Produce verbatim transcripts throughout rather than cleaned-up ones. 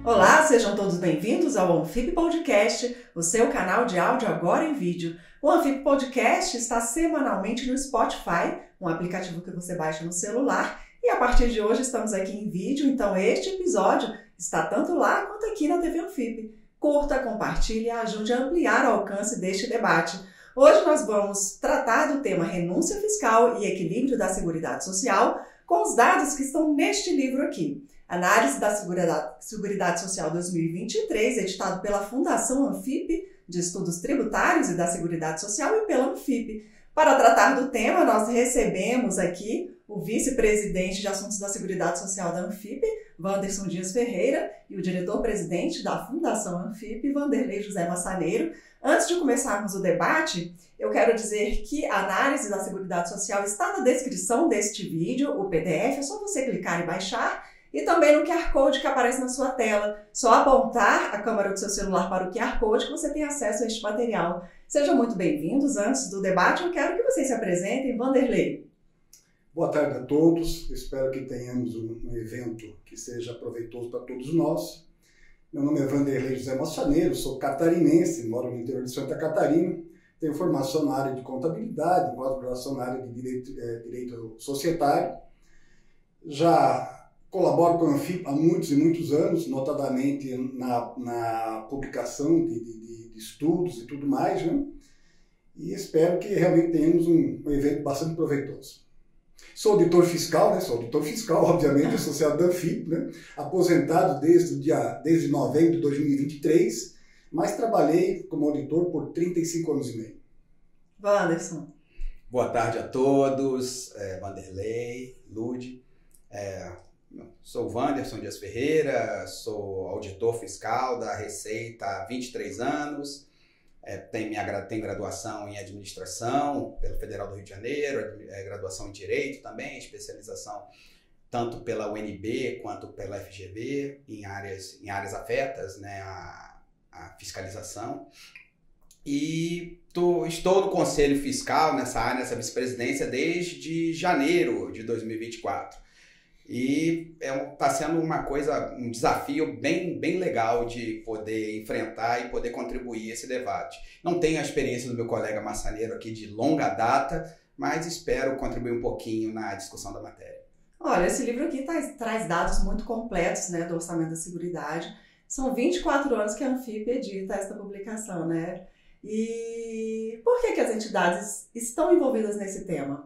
Olá, sejam todos bem-vindos ao Anfip Podcast, o seu canal de áudio agora em vídeo. O Anfip Podcast está semanalmente no Spotify, um aplicativo que você baixa no celular, e a partir de hoje estamos aqui em vídeo, então este episódio está tanto lá quanto aqui na T V Anfip. Curta, compartilhe e ajude a ampliar o alcance deste debate. Hoje nós vamos tratar do tema renúncia fiscal e equilíbrio da Seguridade Social com os dados que estão neste livro aqui. Análise da Seguridade, Seguridade Social dois mil e vinte e três, editado pela Fundação Anfip, de Estudos Tributários e da Seguridade Social, e pela Anfip. Para tratar do tema, nós recebemos aqui o vice-presidente de Assuntos da Seguridade Social da Anfip, Wanderson Dias Ferreira, e o diretor-presidente da Fundação Anfip, Vanderlei José Massaneiro. Antes de começarmos o debate, eu quero dizer que a análise da Seguridade Social está na descrição deste vídeo, o P D F, é só você clicar e baixar. E também no Q R Code que aparece na sua tela. Só apontar a câmera do seu celular para o Q R Code que você tem acesso a este material. Sejam muito bem-vindos. Antes do debate, eu quero que vocês se apresentem. Vanderlei. Boa tarde a todos. Espero que tenhamos um evento que seja proveitoso para todos nós. Meu nome é Vanderlei José Massaneiro, sou catarinense, moro no interior de Santa Catarina. Tenho formação na área de contabilidade, pós-graduação na área de direito, é, direito societário. Já colaboro com a Anfip há muitos e muitos anos, notadamente na, na publicação de, de, de estudos e tudo mais, né? E espero que realmente tenhamos um, um evento bastante proveitoso. Sou auditor fiscal, né? Sou auditor fiscal, obviamente, associado da Anfip, né? Aposentado desde, o dia, desde novembro de dois mil e vinte e três, mas trabalhei como auditor por trinta e cinco anos e meio. Wanderson. Boa tarde a todos, é, Vanderlei, Lude. É, Sou o Wanderson Dias Ferreira, sou auditor fiscal da Receita há vinte e três anos, é, tenho, minha, tenho graduação em administração pela Federal do Rio de Janeiro, é, graduação em Direito também, especialização tanto pela U N B quanto pela F G V em áreas, em áreas afetas, né, a, a fiscalização. E tô, estou no Conselho Fiscal nessa área, nessa vice-presidência desde janeiro de dois mil e vinte e quatro. E está é, sendo uma coisa, um desafio bem, bem legal de poder enfrentar e poder contribuir esse debate. Não tenho a experiência do meu colega Massaneiro aqui de longa data, mas espero contribuir um pouquinho na discussão da matéria. Olha, esse livro aqui traz, traz dados muito completos, né, do Orçamento da Seguridade. São vinte e quatro anos que a Anfip edita essa publicação, né? E por que, que as entidades estão envolvidas nesse tema?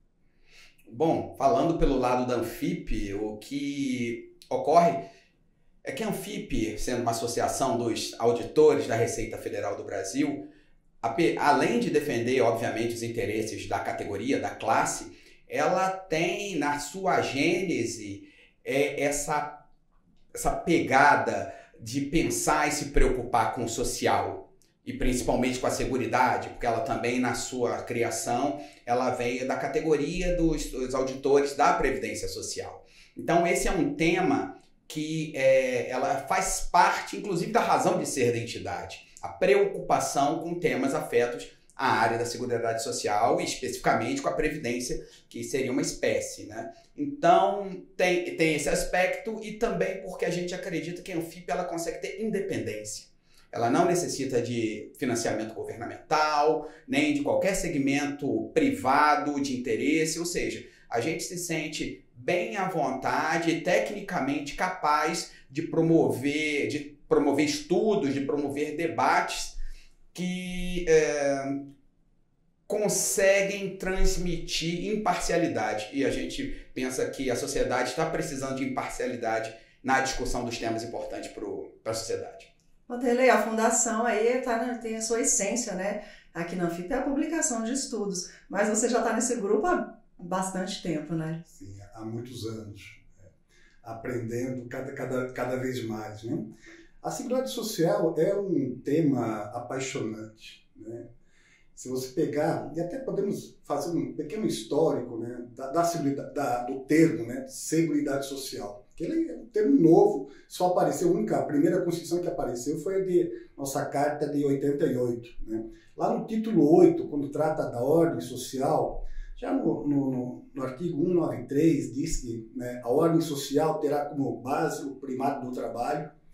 Bom, falando pelo lado da Anfip, o que ocorre é que a Anfip, sendo uma associação dos auditores da Receita Federal do Brasil, além de defender, obviamente, os interesses da categoria, da classe, ela tem na sua gênese é, essa, essa pegada de pensar e se preocupar com o social. E principalmente com a seguridade, porque ela também, na sua criação, ela veio da categoria dos, dos auditores da Previdência Social. Então, esse é um tema que é, ela faz parte, inclusive, da razão de ser da entidade. A preocupação com temas afetos à área da Seguridade Social e, especificamente, com a Previdência, que seria uma espécie, né? Então, tem, tem esse aspecto e também porque a gente acredita que a Anfip ela consegue ter independência. Ela não necessita de financiamento governamental, nem de qualquer segmento privado de interesse, ou seja, a gente se sente bem à vontade e tecnicamente capaz de promover, de promover estudos, de promover debates que é, conseguem transmitir imparcialidade. E a gente pensa que a sociedade está precisando de imparcialidade na discussão dos temas importantes para a sociedade. Vanderlei, a fundação aí tá, tem a sua essência, né? Aqui na Anfip é a publicação de estudos, mas você já está nesse grupo há bastante tempo, né? Sim, há muitos anos, é, aprendendo cada, cada, cada vez mais, né? A Seguridade Social é um tema apaixonante, né? Se você pegar, e até podemos fazer um pequeno histórico, né, da, da, da, do termo, né, Seguridade Social. Que ele é um termo novo, só apareceu, a única, a primeira Constituição que apareceu foi a de nossa Carta de oitenta e oito. Né? Lá no título oito, quando trata da ordem social, já no, no, no artigo cento e noventa e três diz que, né, a ordem social terá como base o primato do trabalho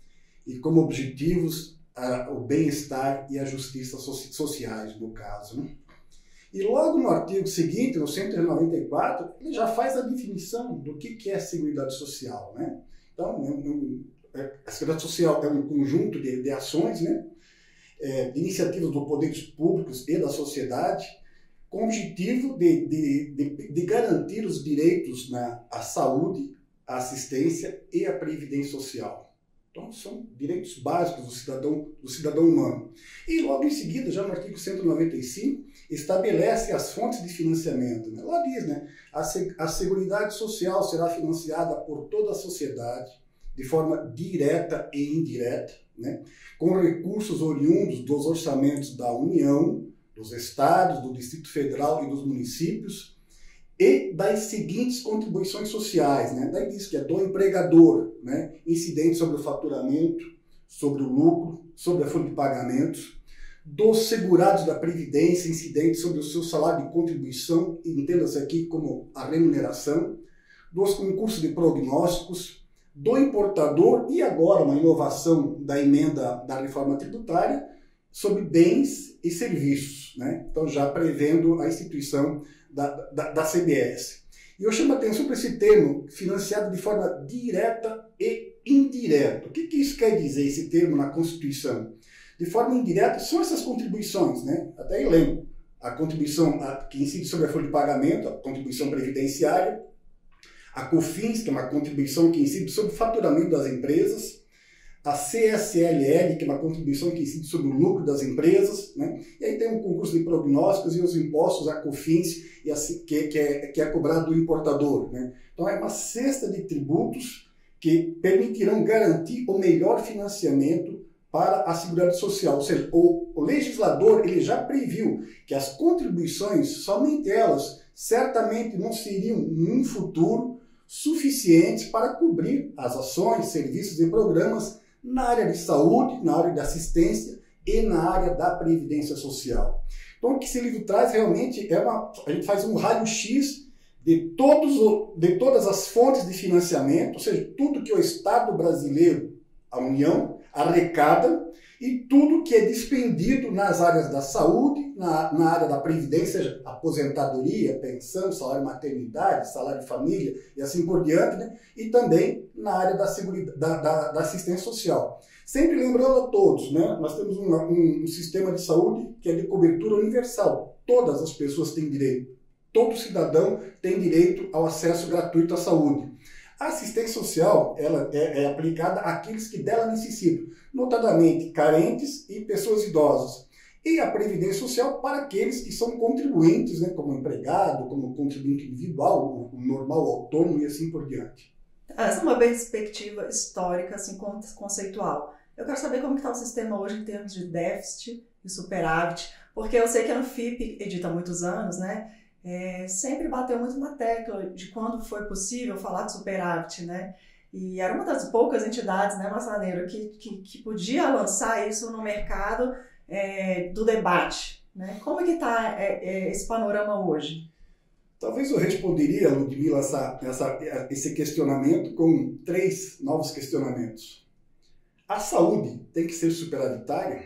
e como objetivos a, o bem-estar e a justiça so sociais, no caso. Né? E logo no artigo seguinte, no cento e noventa e quatro, ele já faz a definição do que, que é Seguridade Social. Né? Então, é um, é, a Seguridade Social é um conjunto de, de ações, né? É, de iniciativas dos poderes públicos e da sociedade, com o objetivo de, de, de, de garantir os direitos na, à saúde, à assistência e à previdência social. Então, são direitos básicos do cidadão, do cidadão humano. E logo em seguida, já no artigo cento e noventa e cinco, estabelece as fontes de financiamento. Né? Lá diz, né, a, a Seguridade Social será financiada por toda a sociedade, de forma direta e indireta, né, com recursos oriundos dos orçamentos da União, dos estados, do Distrito Federal e dos municípios, e das seguintes contribuições sociais. Né? Daí diz que é do empregador, né, incidente sobre o faturamento, sobre o lucro, sobre a folha de pagamentos, dos segurados da Previdência, incidente sobre o seu salário de contribuição, entenda-se aqui como a remuneração, dos concursos de prognósticos, do importador e agora uma inovação da emenda da reforma tributária sobre bens e serviços, né? Então já prevendo a instituição da, da, da C B S. E eu chamo a atenção para esse termo, financiado de forma direta e indireta. O que, que isso quer dizer, esse termo na Constituição? De forma indireta são essas contribuições, né? Até elenco. A contribuição a, que incide sobre a folha de pagamento, a contribuição previdenciária, a COFINS, que é uma contribuição que incide sobre o faturamento das empresas, a C S L L, que é uma contribuição que incide sobre o lucro das empresas, né? E aí tem um concurso de prognósticos e os impostos, a COFINS, e assim, que, que, é, que é cobrado do importador. Né? Então é uma cesta de tributos que permitirão garantir o melhor financiamento para a Seguridade Social. Ou seja, o, o legislador ele já previu que as contribuições, somente elas, certamente não seriam, num futuro, suficientes para cobrir as ações, serviços e programas na área de saúde, na área de assistência e na área da previdência social. Então, o que esse livro traz realmente é uma... A gente faz um raio-x de, todos, de todas as fontes de financiamento, ou seja, tudo que o Estado brasileiro, a União, arrecada e tudo que é despendido nas áreas da saúde, na, na área da previdência, seja aposentadoria, pensão, salário maternidade, salário de família e assim por diante, né? E também na área da, seguridade, da, da, da assistência social. Sempre lembrando a todos, né? Nós temos um, um, um sistema de saúde que é de cobertura universal. Todas as pessoas têm direito. Todo cidadão tem direito ao acesso gratuito à saúde. A assistência social ela é, é aplicada àqueles que dela necessitam, notadamente carentes e pessoas idosas. E a previdência social para aqueles que são contribuintes, né, como empregado, como contribuinte individual, o normal, autônomo e assim por diante. Essa é uma perspectiva histórica, assim, conceitual. Eu quero saber como está o sistema hoje em termos de déficit e superávit, porque eu sei que a Anfip edita há muitos anos, né? É, sempre bateu muito na tecla de quando foi possível falar de superávit, né? E era uma das poucas entidades, né, Massaneiro, que, que, que podia lançar isso no mercado é, do debate, né? Como é que está é, é, esse panorama hoje? Talvez eu responderia, Ludmila, essa, essa, esse questionamento com três novos questionamentos. A saúde tem que ser superavitária?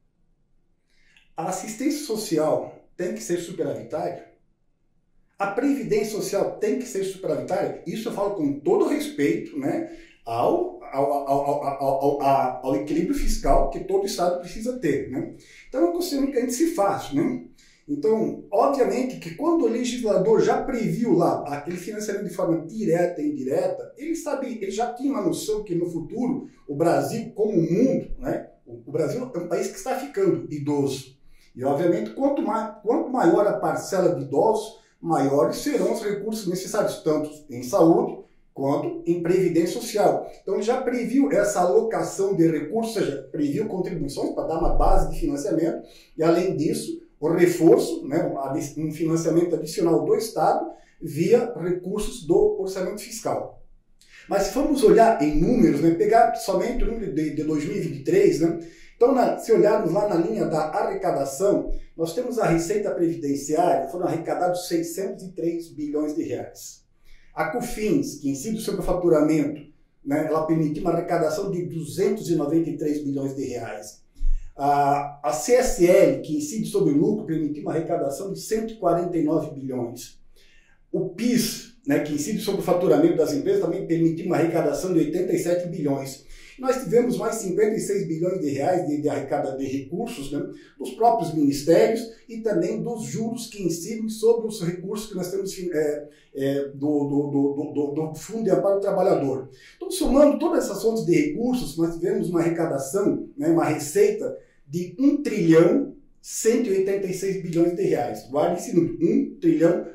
A assistência social tem que ser superavitária? A previdência social tem que ser superavitária? Isso eu falo com todo respeito, né, ao, ao, ao, ao, ao, ao equilíbrio fiscal que todo Estado precisa ter. Né? Então é uma questão que a gente se faz. Né? Então, obviamente que quando o legislador já previu lá aquele financiamento de forma direta e indireta, ele sabe, ele já tinha uma noção que no futuro o Brasil, como o mundo, né, o Brasil é um país que está ficando idoso. E obviamente quanto, mais, quanto maior a parcela de idosos, maiores serão os recursos necessários, tanto em saúde quanto em previdência social. Então, ele já previu essa alocação de recursos, ou seja, previu contribuições para dar uma base de financiamento, e além disso, o reforço, né, um financiamento adicional do Estado via recursos do orçamento fiscal. Mas se formos olhar em números, né, pegar somente o número de, de dois mil e vinte e três, né, então, na, se olharmos lá na linha da arrecadação, nós temos a receita previdenciária, foram arrecadados seiscentos e três bilhões de reais. A COFINS, que incide sobre o faturamento, né, ela permitiu uma arrecadação de duzentos e noventa e três bilhões de reais. A, a C S L, que incide sobre o lucro, permitiu uma arrecadação de cento e quarenta e nove bilhões. O PIS, né, que incide sobre o faturamento das empresas, também permitiu uma arrecadação de oitenta e sete bilhões. Nós tivemos mais cinquenta e seis bilhões de reais de, de arrecada de recursos, né, dos próprios ministérios e também dos juros que incidem sobre os recursos que nós temos é, é, do, do, do, do, do Fundo de Amparo ao Trabalhador. Então, somando todas essas fontes de recursos, nós tivemos uma arrecadação, né, uma receita de um trilhão cento e oitenta e seis bilhões de reais. Guarde esse número, um trilhão,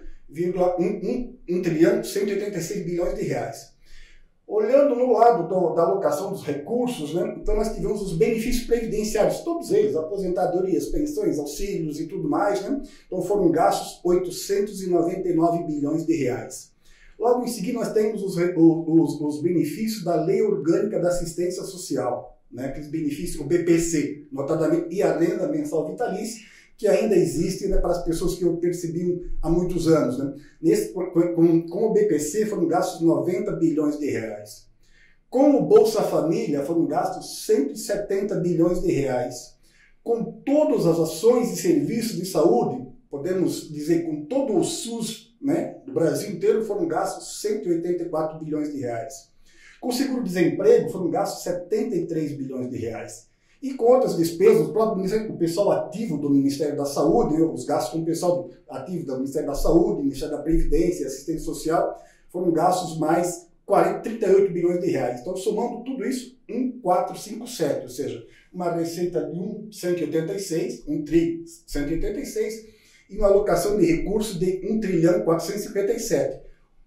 um trilhão cento e oitenta e seis bilhões de reais. Olhando no lado do, da alocação dos recursos, né, então nós tivemos os benefícios previdenciários, todos eles, aposentadorias, pensões, auxílios e tudo mais, né, então foram gastos oitocentos e noventa e nove bilhões de reais. Logo em seguida nós temos os, os, os benefícios da Lei Orgânica da Assistência Social, né, aqueles benefícios, o B P C, notadamente, e a renda mensal vitalícia, que ainda existe, né, para as pessoas que eu percebi há muitos anos. Né? Nesse, com, com o B P C foram gastos noventa bilhões de reais. Com o Bolsa Família foram gastos cento e setenta bilhões de reais. Com todas as ações e serviços de saúde, podemos dizer com todo o SUS, né, do Brasil inteiro, foram gastos cento e oitenta e quatro bilhões de reais. Com o seguro-desemprego foram gastos setenta e três bilhões de reais. E com outras despesas, o próprio o pessoal ativo do Ministério da Saúde, né, os gastos com o pessoal ativo do Ministério da Saúde, Ministério da Previdência e Assistência Social, foram gastos mais quarenta, trinta e oito bilhões de reais. Então, somando tudo isso, um mil quatrocentos e cinquenta e sete, ou seja, uma receita de um cento e oitenta e seis, um tri cento e oitenta e seis, e uma alocação de recursos de um trilhão quatrocentos e cinquenta e sete.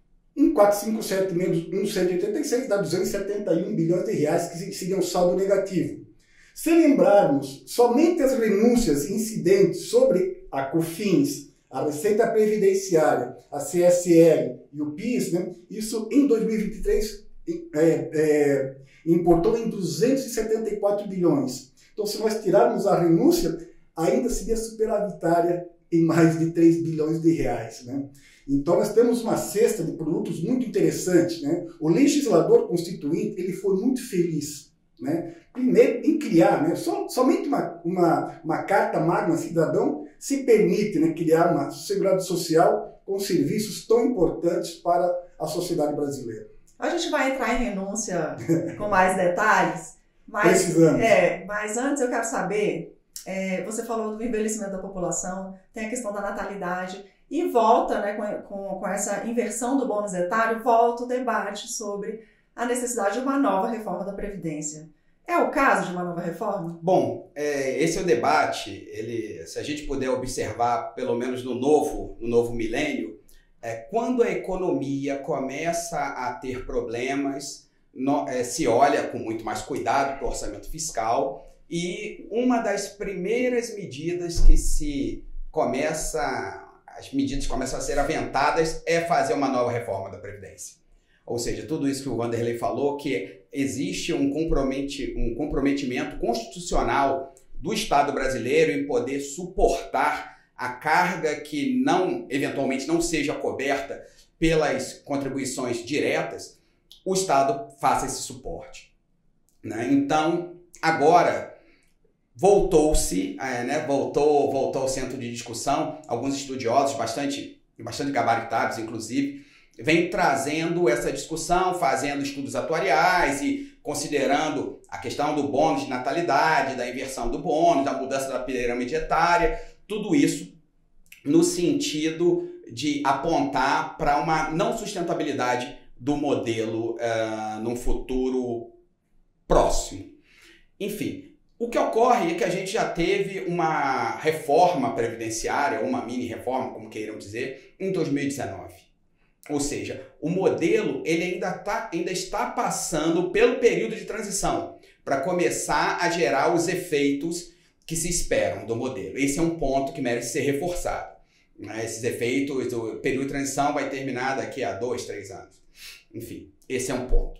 um quatrocentos e cinquenta e sete menos um cento e oitenta e seis dá duzentos e setenta e um bilhões de reais, que seria um saldo negativo. Se lembrarmos somente as renúncias incidentes sobre a COFINS, a Receita Previdenciária, a C S L e o PIS, né, isso em dois mil e vinte e três é, é, importou em duzentos e setenta e quatro bilhões. Então, se nós tirarmos a renúncia, ainda seria superavitária em mais de três bilhões de reais. Né? Então, nós temos uma cesta de produtos muito interessante. Né? O legislador constituinte ele foi muito feliz, né? Primeiro, em criar, né? Som, somente uma, uma, uma carta magna cidadão se permite, né, criar uma seguridade social com serviços tão importantes para a sociedade brasileira. A gente vai entrar em renúncia com mais detalhes, mas, Precisamos. É, mas antes eu quero saber, é, você falou do envelhecimento da população, tem a questão da natalidade, e volta, né, com, com, com essa inversão do bônus etário, volta o debate sobre a necessidade de uma nova reforma da Previdência. É o caso de uma nova reforma? Bom, é, esse é o debate. Ele, se a gente puder observar, pelo menos no novo, no novo milênio, é, quando a economia começa a ter problemas, no, é, se olha com muito mais cuidado para o orçamento fiscal, e uma das primeiras medidas que se começa, as medidas começam a ser aventadas é fazer uma nova reforma da Previdência. Ou seja, tudo isso que o Vanderlei falou, que existe um, comprometi, um comprometimento constitucional do Estado brasileiro em poder suportar a carga que não, eventualmente não seja coberta pelas contribuições diretas, o Estado faça esse suporte. Né? Então, agora, voltou-se, é, né? voltou, voltou ao centro de discussão, alguns estudiosos bastante, bastante gabaritados, inclusive, vem trazendo essa discussão, fazendo estudos atuariais e considerando a questão do bônus de natalidade, da inversão do bônus, da mudança da pirâmide etária, tudo isso no sentido de apontar para uma não sustentabilidade do modelo uh, num futuro próximo. Enfim, o que ocorre é que a gente já teve uma reforma previdenciária, uma mini reforma, como queiram dizer, em dois mil e dezenove. Ou seja, o modelo ele ainda, tá, ainda está passando pelo período de transição para começar a gerar os efeitos que se esperam do modelo. Esse é um ponto que merece ser reforçado. Né? Esses efeitos, o período de transição vai terminar daqui a dois, três anos. Enfim, esse é um ponto.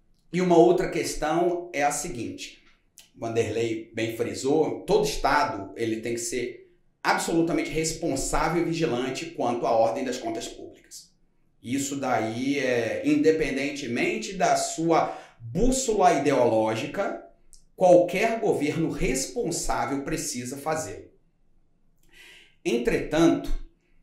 E uma outra questão é a seguinte, Vanderlei bem frisou, todo Estado ele tem que ser absolutamente responsável e vigilante quanto à ordem das contas públicas. Isso daí é independentemente da sua bússola ideológica, qualquer governo responsável precisa fazer. Entretanto,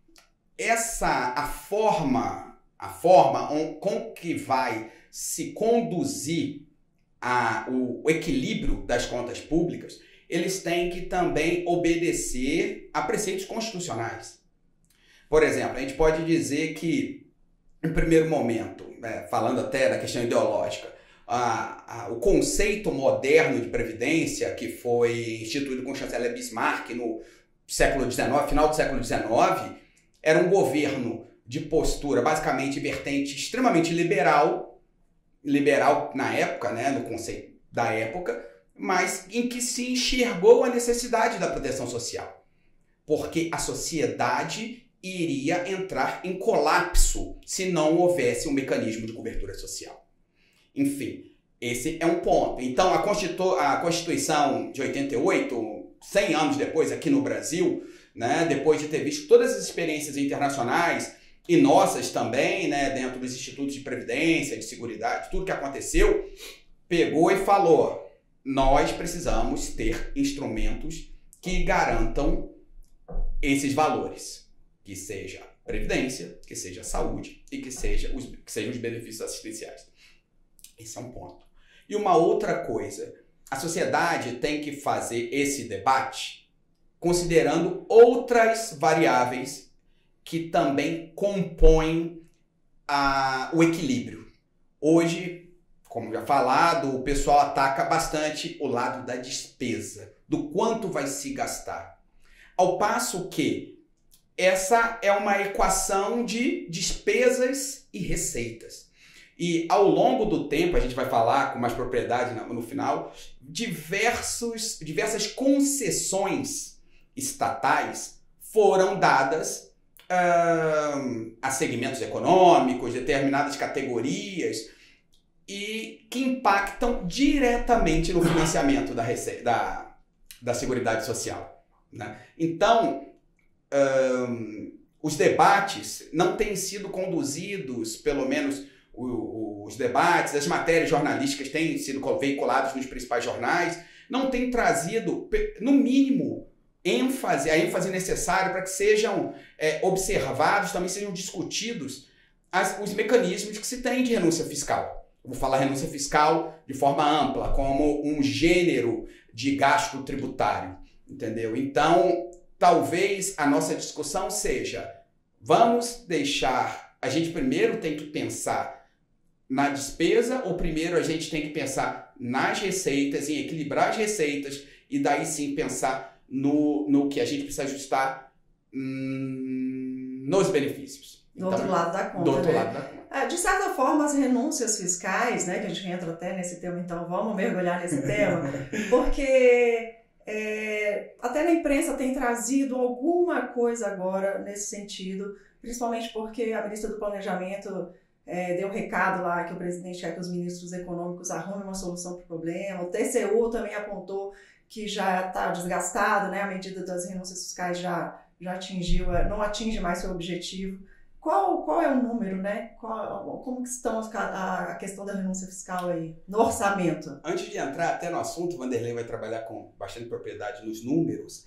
essa a forma, a forma com que vai se conduzir a, o, o equilíbrio das contas públicas, eles têm que também obedecer a preceitos constitucionais. Por exemplo, a gente pode dizer que, em primeiro momento, né, falando até da questão ideológica, a, a, o conceito moderno de previdência, que foi instituído com o chanceler Bismarck no século dezenove, final do século dezenove, era um governo de postura basicamente vertente extremamente liberal, liberal na época, né, no conceito da época, mas em que se enxergou a necessidade da proteção social, porque a sociedade iria entrar em colapso se não houvesse um mecanismo de cobertura social. Enfim, esse é um ponto. Então, a, Constitu- a Constituição de oitenta e oito, cem anos depois aqui no Brasil, né, depois de ter visto todas as experiências internacionais e nossas também, né, dentro dos institutos de previdência, de seguridade, tudo que aconteceu, pegou e falou: nós precisamos ter instrumentos que garantam esses valores, que seja previdência, que seja saúde e que, seja os, que sejam os benefícios assistenciais. Esse é um ponto. E uma outra coisa, a sociedade tem que fazer esse debate considerando outras variáveis que também compõem a, o equilíbrio. Hoje, como já falado, o pessoal ataca bastante o lado da despesa, do quanto vai se gastar. Ao passo que essa é uma equação de despesas e receitas. E ao longo do tempo, a gente vai falar com mais propriedade no, no final, diversos, diversas concessões estatais foram dadas uh, a segmentos econômicos, determinadas categorias, e que impactam diretamente no financiamento da, rece- da, da Seguridade Social, né? Então, um, os debates não têm sido conduzidos, pelo menos o, os debates, as matérias jornalísticas têm sido veiculadas nos principais jornais, não têm trazido, no mínimo, ênfase, a ênfase necessária para que sejam é, observados, também sejam discutidos as, os mecanismos que se tem de renúncia fiscal. Vou falar renúncia fiscal de forma ampla, como um gênero de gasto tributário, entendeu? Então, talvez a nossa discussão seja, vamos deixar, a gente primeiro tem que pensar na despesa ou primeiro a gente tem que pensar nas receitas, em equilibrar as receitas e daí sim pensar no, no que a gente precisa ajustar hum, nos benefícios. Do então, outro lado da conta, do outro né? lado da conta. De certa forma, as renúncias fiscais, né, que a gente entra até nesse tema, então vamos mergulhar nesse tema, porque é, até na imprensa tem trazido alguma coisa agora nesse sentido, principalmente porque a ministra do Planejamento é, deu um recado lá que o presidente quer que os ministros econômicos arrumem uma solução para o problema, o T C U também apontou que já está desgastado, né, a medida das renúncias fiscais já, já atingiu, não atinge mais seu objetivo. Qual, qual é o número, né? Qual, como que estão a, a questão da renúncia fiscal aí, no orçamento? Antes de entrar até no assunto, o Vanderlei vai trabalhar com bastante propriedade nos números.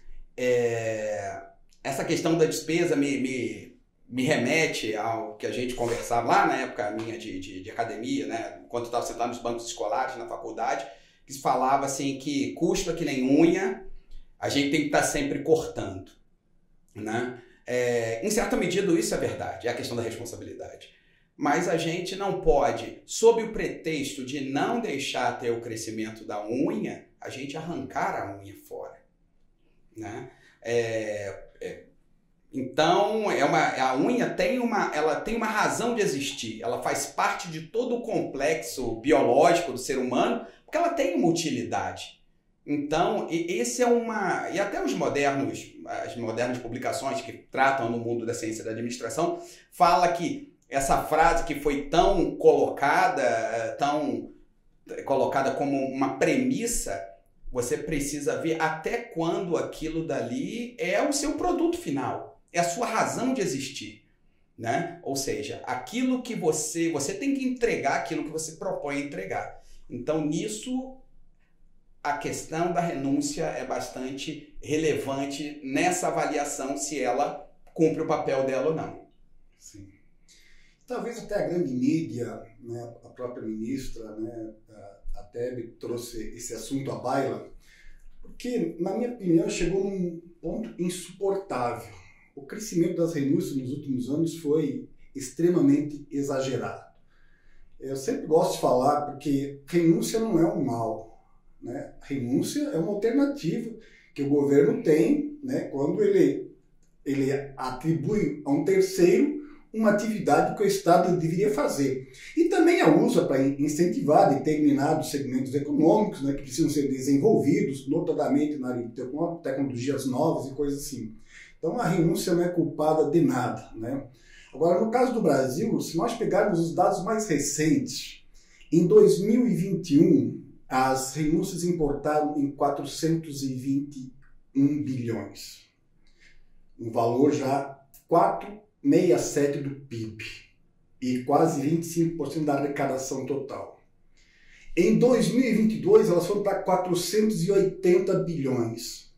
É, essa questão da despesa me, me, me remete ao que a gente conversava lá na época minha de, de, de academia, né? Enquanto eu estava sentado nos bancos escolares, na faculdade, que se falava assim que custo é que nem unha, a gente tem que estar sempre cortando, né? É, em certa medida isso é verdade, é a questão da responsabilidade. Mas a gente não pode, sob o pretexto de não deixar ter o crescimento da unha, a gente arrancar a unha fora, né? É, é, então, é uma, a unha tem uma, ela tem uma razão de existir, ela faz parte de todo o complexo biológico do ser humano, porque ela tem uma utilidade. Então, esse é uma... E até os modernos, as modernas publicações que tratam no mundo da ciência da administração, fala que essa frase que foi tão colocada, tão colocada como uma premissa, você precisa ver até quando aquilo dali é o seu produto final, é a sua razão de existir, né? Ou seja, aquilo que você... Você tem que entregar aquilo que você propõe entregar. Então, nisso, a questão da renúncia é bastante relevante nessa avaliação se ela cumpre o papel dela ou não. Sim. Talvez até a grande mídia, né, a própria ministra, né, a Tebet trouxe esse assunto à baila, porque, na minha opinião, chegou num ponto insuportável. O crescimento das renúncias nos últimos anos foi extremamente exagerado. Eu sempre gosto de falar porque renúncia não é um mal, né? Renúncia é uma alternativa que o governo tem, né, quando ele, ele atribui a um terceiro uma atividade que o Estado deveria fazer. E também a usa para incentivar determinados segmentos econômicos, né, que precisam ser desenvolvidos, notadamente na área de tecnologias novas e coisas assim. Então a renúncia não é culpada de nada, né? Agora, no caso do Brasil, se nós pegarmos os dados mais recentes, em dois mil e vinte e um, as renúncias importaram em quatrocentos e vinte e um bilhões. Um valor já quatro vírgula sessenta e sete por cento do P I B e quase vinte e cinco por cento da arrecadação total. Em dois mil e vinte e dois, elas foram para quatrocentos e oitenta bilhões,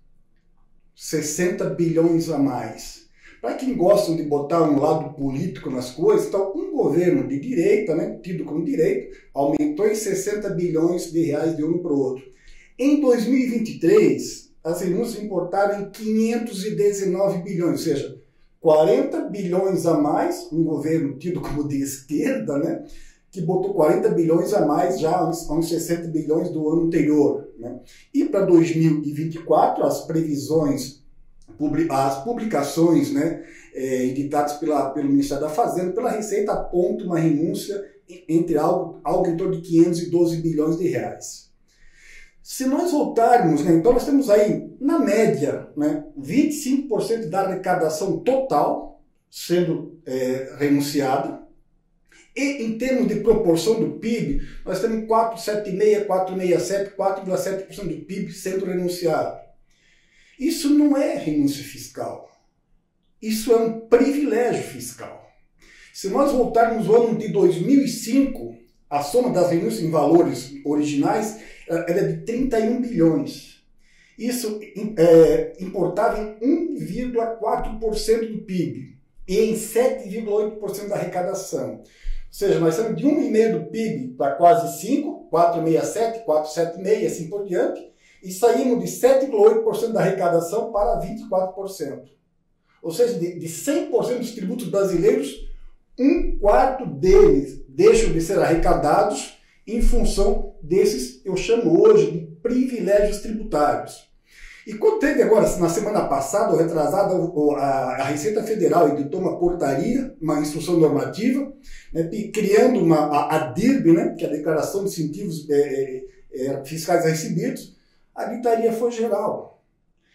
sessenta bilhões a mais. Para quem gosta de botar um lado político nas coisas, então um governo de direita, né, tido como direito, aumentou em sessenta bilhões de reais de um para o outro. Em dois mil e vinte e três, as renúncias importaram em quinhentos e dezenove bilhões, ou seja, quarenta bilhões a mais, um governo tido como de esquerda, né, que botou quarenta bilhões a mais já aos sessenta bilhões do ano anterior, né? E para dois mil e vinte e quatro, as previsões, as publicações, né, é, editadas pela, pelo Ministério da Fazenda, pela Receita, apontam uma renúncia entre algo, algo em torno de quinhentos e doze bilhões de reais. Se nós voltarmos, né, então nós temos aí, na média, né, vinte e cinco por cento da arrecadação total sendo é, renunciada, e em termos de proporção do P I B, nós temos quatro vírgula setenta e seis, quatro vírgula sessenta e sete, quatro vírgula sete por cento do P I B sendo renunciado. Isso não é renúncia fiscal. Isso é um privilégio fiscal. Se nós voltarmos ao ano de dois mil e cinco, a soma das renúncias em valores originais era de trinta e um bilhões. Isso é, importava em um vírgula quatro por cento do P I B e em sete vírgula oito por cento da arrecadação. Ou seja, nós estamos de um vírgula cinco por cento do P I B para quase cinco, quatro vírgula sessenta e sete, quatro vírgula setenta e seis e assim por diante, e saímos de sete vírgula oito por cento da arrecadação para vinte e quatro por cento. Ou seja, de, de cem por cento dos tributos brasileiros, um quarto deles deixam de ser arrecadados em função desses, eu chamo hoje de privilégios tributários. E quando teve agora, na semana passada, ou retrasada, a Receita Federal editou uma portaria, uma instrução normativa, né, criando uma, a, a D I R B, né, que é a Declaração de Incentivos é, é, Fiscais Recebidos, a gritaria foi geral.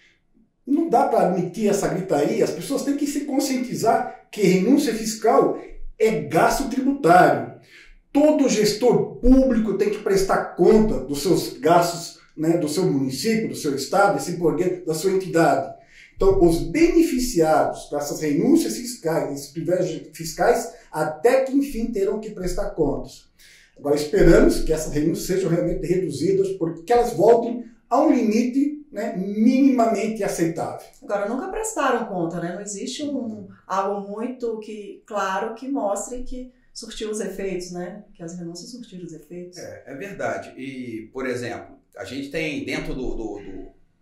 Não dá para admitir essa gritaria, as pessoas têm que se conscientizar que renúncia fiscal é gasto tributário. Todo gestor público tem que prestar conta dos seus gastos, né, do seu município, do seu estado, assim por diante, da sua entidade. Então, os beneficiados dessas renúncias fiscais, esses privilégios fiscais, até que enfim terão que prestar contas. Agora, esperamos que essas renúncias sejam realmente reduzidas, porque elas voltem a um limite, né, minimamente aceitável. Agora, nunca prestaram conta, né? Não existe um, algo muito que, claro que mostre que surtiu os efeitos, né? Que as renúncias surtiram os efeitos. É, é verdade. E, por exemplo, a gente tem dentro do, do, do,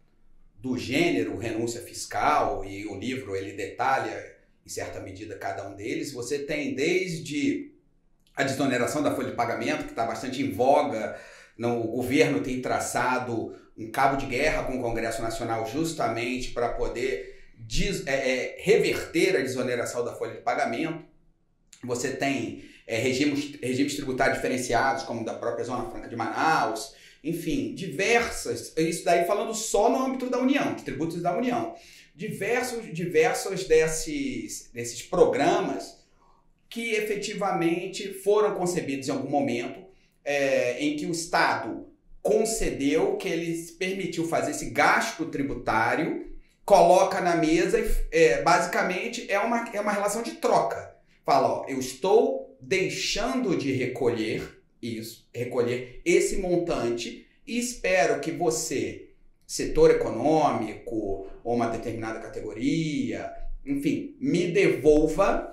do gênero renúncia fiscal, e o livro ele detalha em certa medida cada um deles, você tem desde a desoneração da folha de pagamento, que está bastante em voga, no, o governo tem traçado um cabo de guerra com o Congresso Nacional justamente para poder des, é, é, reverter a desoneração da folha de pagamento. Você tem é, regimes, regimes tributários diferenciados, como da própria Zona Franca de Manaus, enfim, diversas, isso daí falando só no âmbito da União, de tributos da União, diversos, diversos desses, desses programas que efetivamente foram concebidos em algum momento é, em que o Estado concedeu, que ele permitiu fazer esse gasto tributário, coloca na mesa e é, basicamente é uma, é uma relação de troca. Fala, ó, eu estou deixando de recolher Isso, recolher esse montante e espero que você, setor econômico ou uma determinada categoria, enfim, me devolva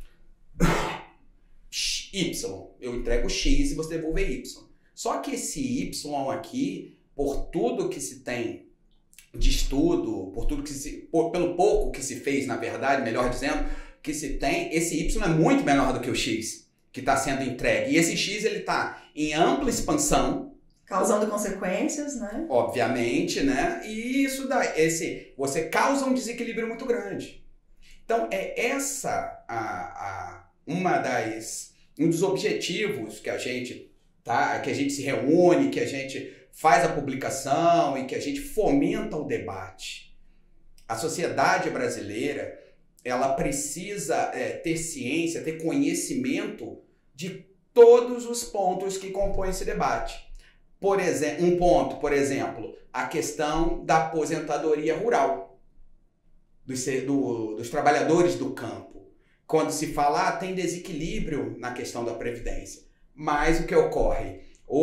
Y. Eu entrego X e você devolve Y. Só que esse Y aqui, por tudo que se tem de estudo, por tudo que se, por, pelo pouco que se fez, na verdade, melhor dizendo, que se tem, esse Y é muito menor do que o X que está sendo entregue. E esse X ele está em ampla expansão, causando consequências, né? Obviamente, né? E isso dá, esse, você causa um desequilíbrio muito grande. Então é essa a, a uma das um dos objetivos que a gente tá, que a gente se reúne, que a gente faz a publicação e que a gente fomenta o debate. A sociedade brasileira ela precisa é, ter ciência, ter conhecimento de todos os pontos que compõem esse debate. Por exemplo, um ponto, por exemplo, a questão da aposentadoria rural, dos, do, dos trabalhadores do campo. Quando se fala, ah, tem desequilíbrio na questão da Previdência. Mas o que ocorre?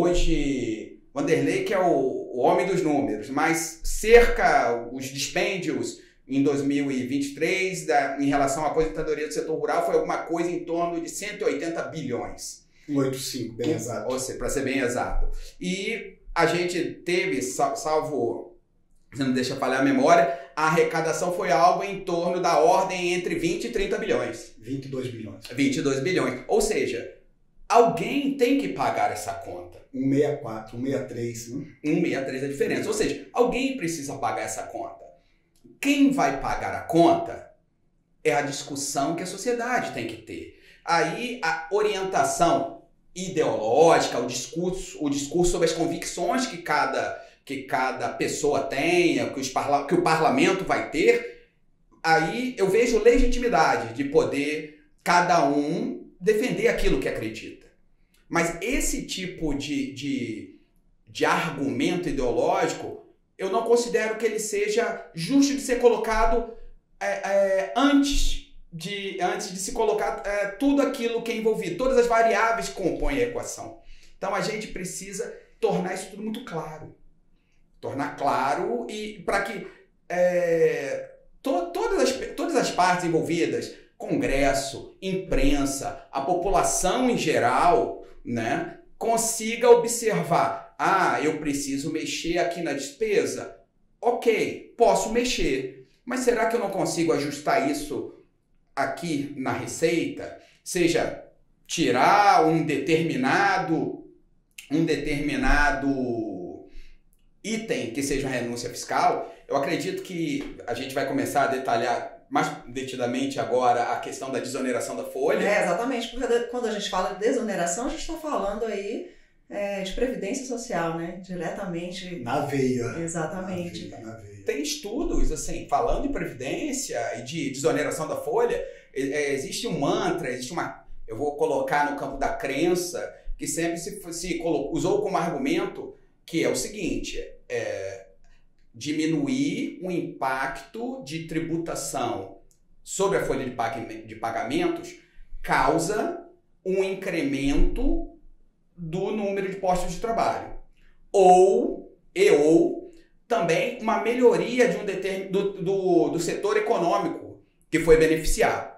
Hoje, Vanderlei que é o, o homem dos números, mas cerca os dispêndios em dois mil e vinte e três, da, em relação à aposentadoria do setor rural, foi alguma coisa em torno de cento e oitenta bilhões. cento e oitenta e cinco, bem exato. Ou seja, para ser bem exato. E a gente teve, salvo, você não deixa falhar a memória, a arrecadação foi algo em torno da ordem entre vinte e trinta bilhões. vinte e dois bilhões. vinte e dois bilhões. Ou seja, alguém tem que pagar essa conta. cento e sessenta e quatro, cento e sessenta e três. Né? cento e sessenta e três é a diferença. Ou seja, alguém precisa pagar essa conta. Quem vai pagar a conta é a discussão que a sociedade tem que ter. Aí a orientação ideológica, o discurso, o discurso sobre as convicções que cada, que cada pessoa tenha, que, os parla, que o parlamento vai ter, aí eu vejo legitimidade de poder cada um defender aquilo que acredita. Mas esse tipo de, de, de argumento ideológico, eu não considero que ele seja justo de ser colocado é, é, antes, de, antes de se colocar é, tudo aquilo que é envolvido, todas as variáveis que compõem a equação. Então a gente precisa tornar isso tudo muito claro. Tornar claro e para que é, to, todas, as, todas as partes envolvidas, Congresso, imprensa, a população em geral, né, consiga observar. Ah, eu preciso mexer aqui na despesa? Ok, posso mexer. Mas será que eu não consigo ajustar isso aqui na receita? Seja, tirar um determinado, um determinado item que seja uma renúncia fiscal? Eu acredito que a gente vai começar a detalhar mais detidamente agora a questão da desoneração da folha. É, exatamente, porque quando a gente fala de desoneração, a gente está falando aí É, de previdência social, né? Diretamente. Na veia. Exatamente. Na veia, na veia. Tem estudos, assim, falando de previdência e de desoneração da folha, é, existe um mantra, existe uma... Eu vou colocar no campo da crença, que sempre se, se usou como argumento, que é o seguinte, é, diminuir o impacto de tributação sobre a folha de pagamentos causa um incremento do número de postos de trabalho. Ou, e ou, também uma melhoria de um determin, do, do, do setor econômico que foi beneficiado.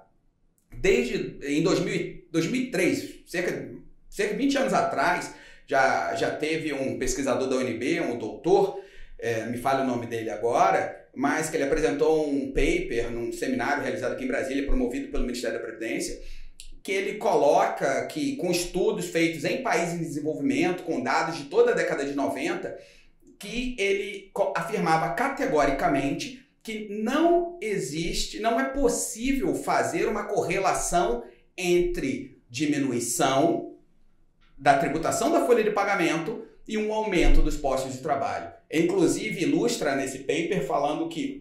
Desde em dois mil, dois mil e três, cerca, cerca de vinte anos atrás, já, já teve um pesquisador da U N B, um doutor, é, me fala o nome dele agora, mas que ele apresentou um paper num seminário realizado aqui em Brasília, promovido pelo Ministério da Previdência, que ele coloca que, com estudos feitos em países em desenvolvimento, com dados de toda a década de noventa, que ele afirmava categoricamente que não existe, não é possível fazer uma correlação entre diminuição da tributação da folha de pagamento e um aumento dos postos de trabalho. Inclusive, ilustra nesse paper falando que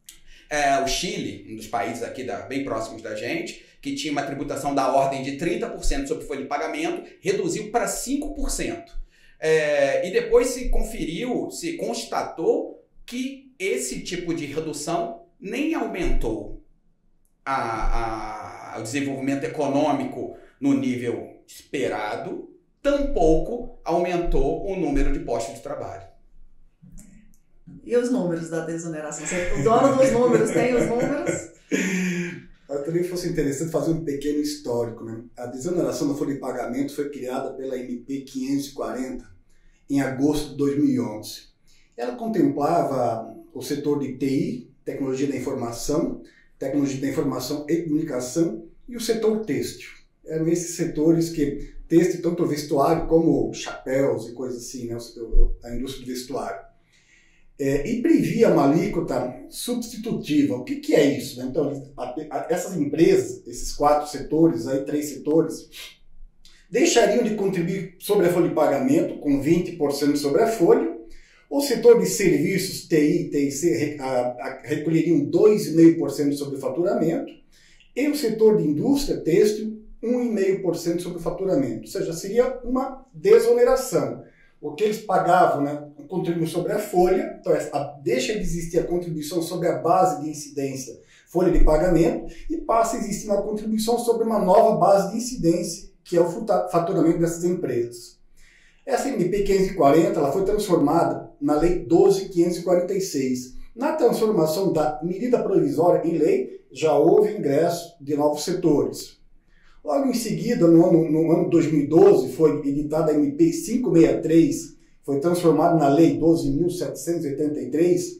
é, o Chile, um dos países aqui da, bem próximos da gente, que tinha uma tributação da ordem de trinta por cento sobre folha de pagamento, reduziu para cinco por cento. É, e depois se conferiu, se constatou que esse tipo de redução nem aumentou a, a, o desenvolvimento econômico no nível esperado, tampouco aumentou o número de postos de trabalho. E os números da desoneração? O dono dos números tem os números? Eu também fosse interessante fazer um pequeno histórico, né? A desoneração da folha de pagamento foi criada pela M P quinhentos e quarenta em agosto de dois mil e onze. Ela contemplava o setor de T I, tecnologia da informação, tecnologia da informação e comunicação, e o setor têxtil. Eram esses setores que, têxtil, tanto vestuário como chapéus e coisas assim, né? A indústria do vestuário. É, e previa uma alíquota substitutiva. O que, que é isso, né? Então, a, a, essas empresas, esses quatro setores, aí, três setores, deixariam de contribuir sobre a folha de pagamento, com vinte por cento sobre a folha. O setor de serviços, T I e T I C, a, a, recolheriam dois vírgula cinco por cento sobre o faturamento. E o setor de indústria, têxtil, um vírgula cinco por cento sobre o faturamento. Ou seja, seria uma desoneração. O que eles pagavam, né, contribuição sobre a folha, então a, deixa de existir a contribuição sobre a base de incidência, folha de pagamento, e passa a existir uma contribuição sobre uma nova base de incidência, que é o faturamento dessas empresas. Essa M P quinhentos e quarenta ela foi transformada na Lei doze mil quinhentos e quarenta e seis. Na transformação da medida provisória em lei, já houve ingresso de novos setores. Logo em seguida, no ano, no ano dois mil e doze, foi editada a M P quinhentos e sessenta e três, foi transformada na Lei doze mil setecentos e oitenta e três,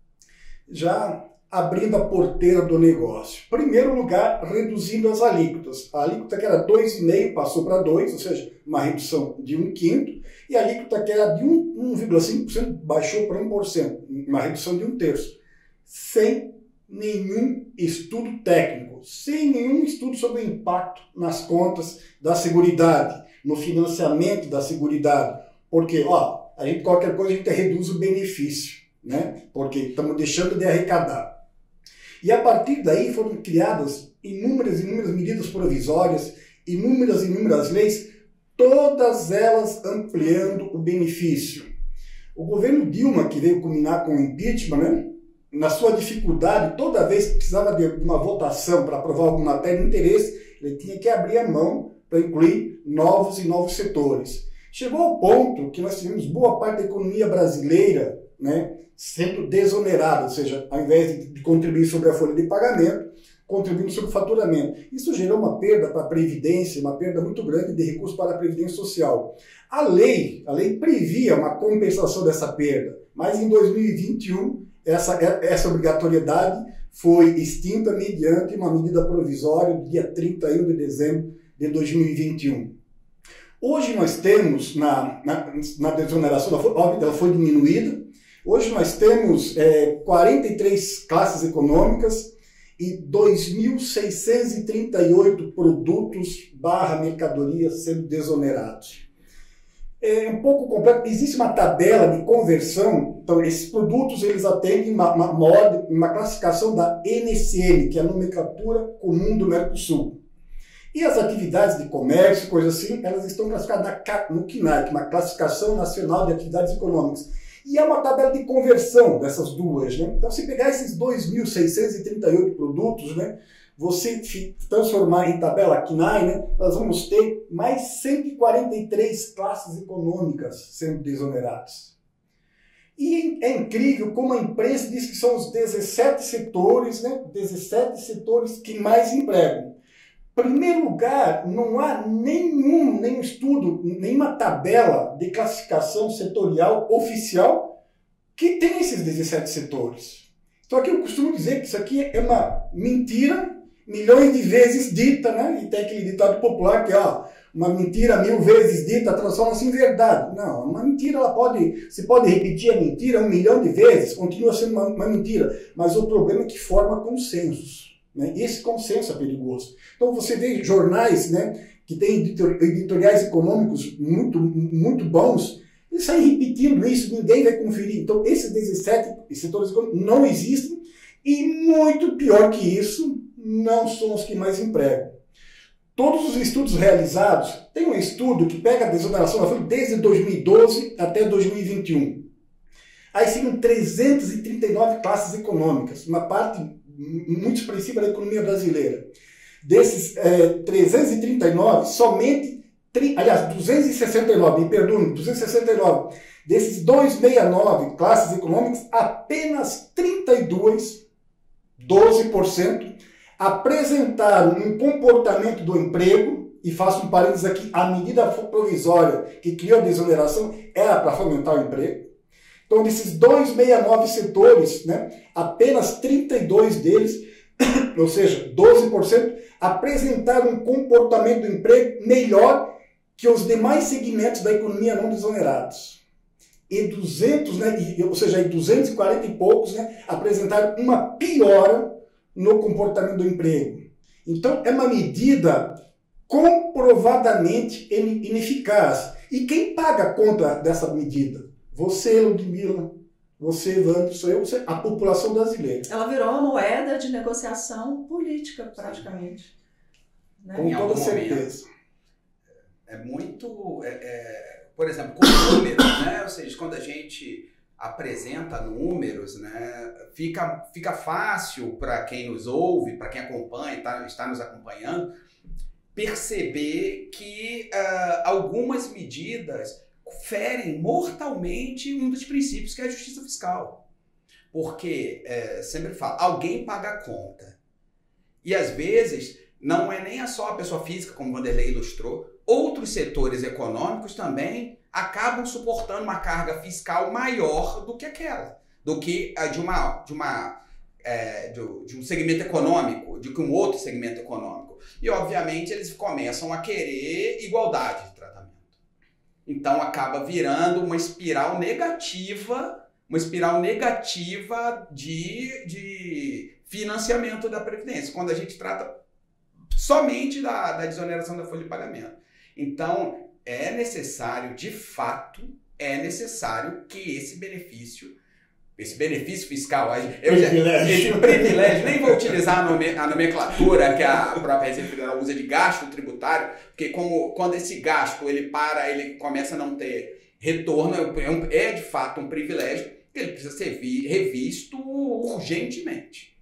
já abrindo a porteira do negócio. Em primeiro lugar, reduzindo as alíquotas. A alíquota que era dois vírgula cinco passou para dois, ou seja, uma redução de um quinto, e a alíquota que era de um vírgula cinco por cento baixou para um por cento, uma redução de um terço, sem nenhum estudo técnico, sem nenhum estudo sobre o impacto nas contas da Seguridade, no financiamento da Seguridade, porque, ó, a gente, qualquer coisa a gente reduz o benefício, né? Porque estamos deixando de arrecadar. E a partir daí foram criadas inúmeras e inúmeras medidas provisórias, inúmeras e inúmeras leis, todas elas ampliando o benefício. O governo Dilma, que veio culminar com o impeachment, né? Na sua dificuldade, toda vez que precisava de uma votação para aprovar alguma matéria de interesse, ele tinha que abrir a mão para incluir novos e novos setores. Chegou ao ponto que nós tivemos boa parte da economia brasileira, né, sendo desonerada, ou seja, ao invés de, de contribuir sobre a folha de pagamento, contribuindo sobre o faturamento. Isso gerou uma perda para a Previdência, uma perda muito grande de recursos para a Previdência Social. A lei, a lei previa uma compensação dessa perda, mas em dois mil e vinte e um, essa, essa obrigatoriedade foi extinta mediante uma medida provisória do dia trinta e um de dezembro de dois mil e vinte e um. Hoje nós temos, na, na, na desoneração da folha, ela foi diminuída, hoje nós temos é, quarenta e três classes econômicas e dois mil seiscentos e trinta e oito produtos barra mercadorias sendo desonerados. É um pouco complexo, existe uma tabela de conversão, então esses produtos eles atendem uma, uma, uma, ordem, uma classificação da N S M, que é a Nomenclatura Comum do Mercosul. E as atividades de comércio, coisas assim, elas estão classificadas no C N A E, uma Classificação Nacional de Atividades Econômicas. E é uma tabela de conversão dessas duas, né? Então, se pegar esses dois mil seiscentos e trinta e oito produtos, né, você transformar em tabela C N A E, né, nós vamos ter mais cento e quarenta e três classes econômicas sendo desoneradas. E é incrível como a imprensa diz que são os dezessete setores, né, dezessete setores que mais empregam. Em primeiro lugar, não há nenhum, nenhum estudo, nenhuma tabela de classificação setorial oficial que tem esses dezessete setores. Então aqui eu costumo dizer que isso aqui é uma mentira, milhões de vezes dita, né? E tem aquele ditado popular que, ó, uma mentira mil vezes dita transforma-se em verdade. Não, uma mentira, ela pode, se pode repetir a mentira um milhão de vezes, continua sendo uma, uma mentira, mas o problema é que forma consensos. Né? Esse consenso é perigoso. Então você vê jornais, né, que têm editoriais econômicos muito, muito bons, eles saem repetindo isso, ninguém vai conferir. Então esses dezessete setores econômicos não existem e, muito pior que isso, não são os que mais empregam. Todos os estudos realizados, tem um estudo que pega a desoneração da folha desde dois mil e doze até dois mil e vinte e um. Aí seriam trezentas e trinta e nove classes econômicas, uma parte muito expressiva da economia brasileira. Desses é, trezentos e trinta e nove, somente aliás, duzentos e sessenta e nove, me perdoe, duzentos e sessenta e nove, desses duzentos e sessenta e nove classes econômicas, apenas trinta e duas, doze por cento, apresentaram um comportamento do emprego, e faço um parênteses aqui, a medida provisória que criou a desoneração era para fomentar o emprego. Então, desses duzentos e sessenta e nove setores, né, apenas trinta e dois deles, ou seja, doze por cento, apresentaram um comportamento do emprego melhor que os demais segmentos da economia não desonerados. E duzentos, né, ou seja, duzentos e quarenta e poucos, né, apresentaram uma piora no comportamento do emprego. Então, é uma medida comprovadamente ineficaz. E quem paga a conta dessa medida? Você, Ludmila, você, Evandro, sou eu, você, a população brasileira. Ela virou uma moeda de negociação política, praticamente. Né? Com toda certeza. É muito... É, é, por exemplo, com números, né? Ou seja, quando a gente apresenta números, né, fica, fica fácil para quem nos ouve, para quem acompanha, tá, está nos acompanhando, perceber que uh, algumas medidas ferem mortalmente um dos princípios, que é a justiça fiscal. Porque, é, sempre falo, alguém paga a conta. E às vezes, não é nem só a pessoa física, como o Vanderlei ilustrou, outros setores econômicos também acabam suportando uma carga fiscal maior do que aquela, do que a de, uma, de, uma, é, de, de um segmento econômico, de que um outro segmento econômico. E, obviamente, eles começam a querer igualdade de tratamento. Então, acaba virando uma espiral negativa, uma espiral negativa de, de financiamento da Previdência, quando a gente trata somente da, da desoneração da folha de pagamento. Então, é necessário, de fato, é necessário que esse benefício, esse benefício fiscal, eu já, esse privilégio, nem vou utilizar a, nome, a nomenclatura que a própria Receita Federal usa de gasto tributário, porque como, quando esse gasto ele para, ele começa a não ter retorno, é, é de fato um privilégio, que ele precisa ser vi, revisto urgentemente.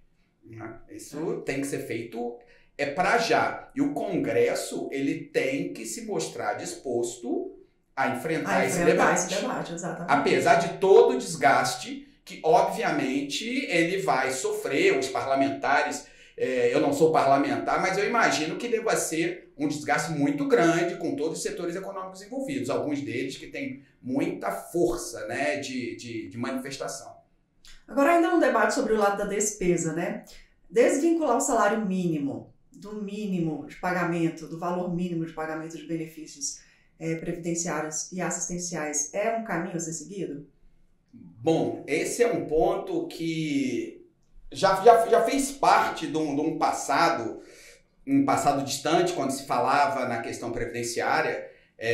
Isso tem que ser feito... É para já. E o Congresso, ele tem que se mostrar disposto a enfrentar, a enfrentar esse debate. Esse debate, exatamente. Apesar de todo o desgaste que, obviamente, ele vai sofrer, os parlamentares, é, eu não sou parlamentar, mas eu imagino que deva ser um desgaste muito grande com todos os setores econômicos envolvidos, alguns deles que têm muita força, né, de, de, de manifestação. Agora, ainda um debate sobre o lado da despesa, né? Desvincular o salário mínimo do mínimo de pagamento, do valor mínimo de pagamento de benefícios é, previdenciários e assistenciais é um caminho a ser seguido? Bom, esse é um ponto que já, já, já fez parte de um, de um passado, um passado distante, quando se falava na questão previdenciária.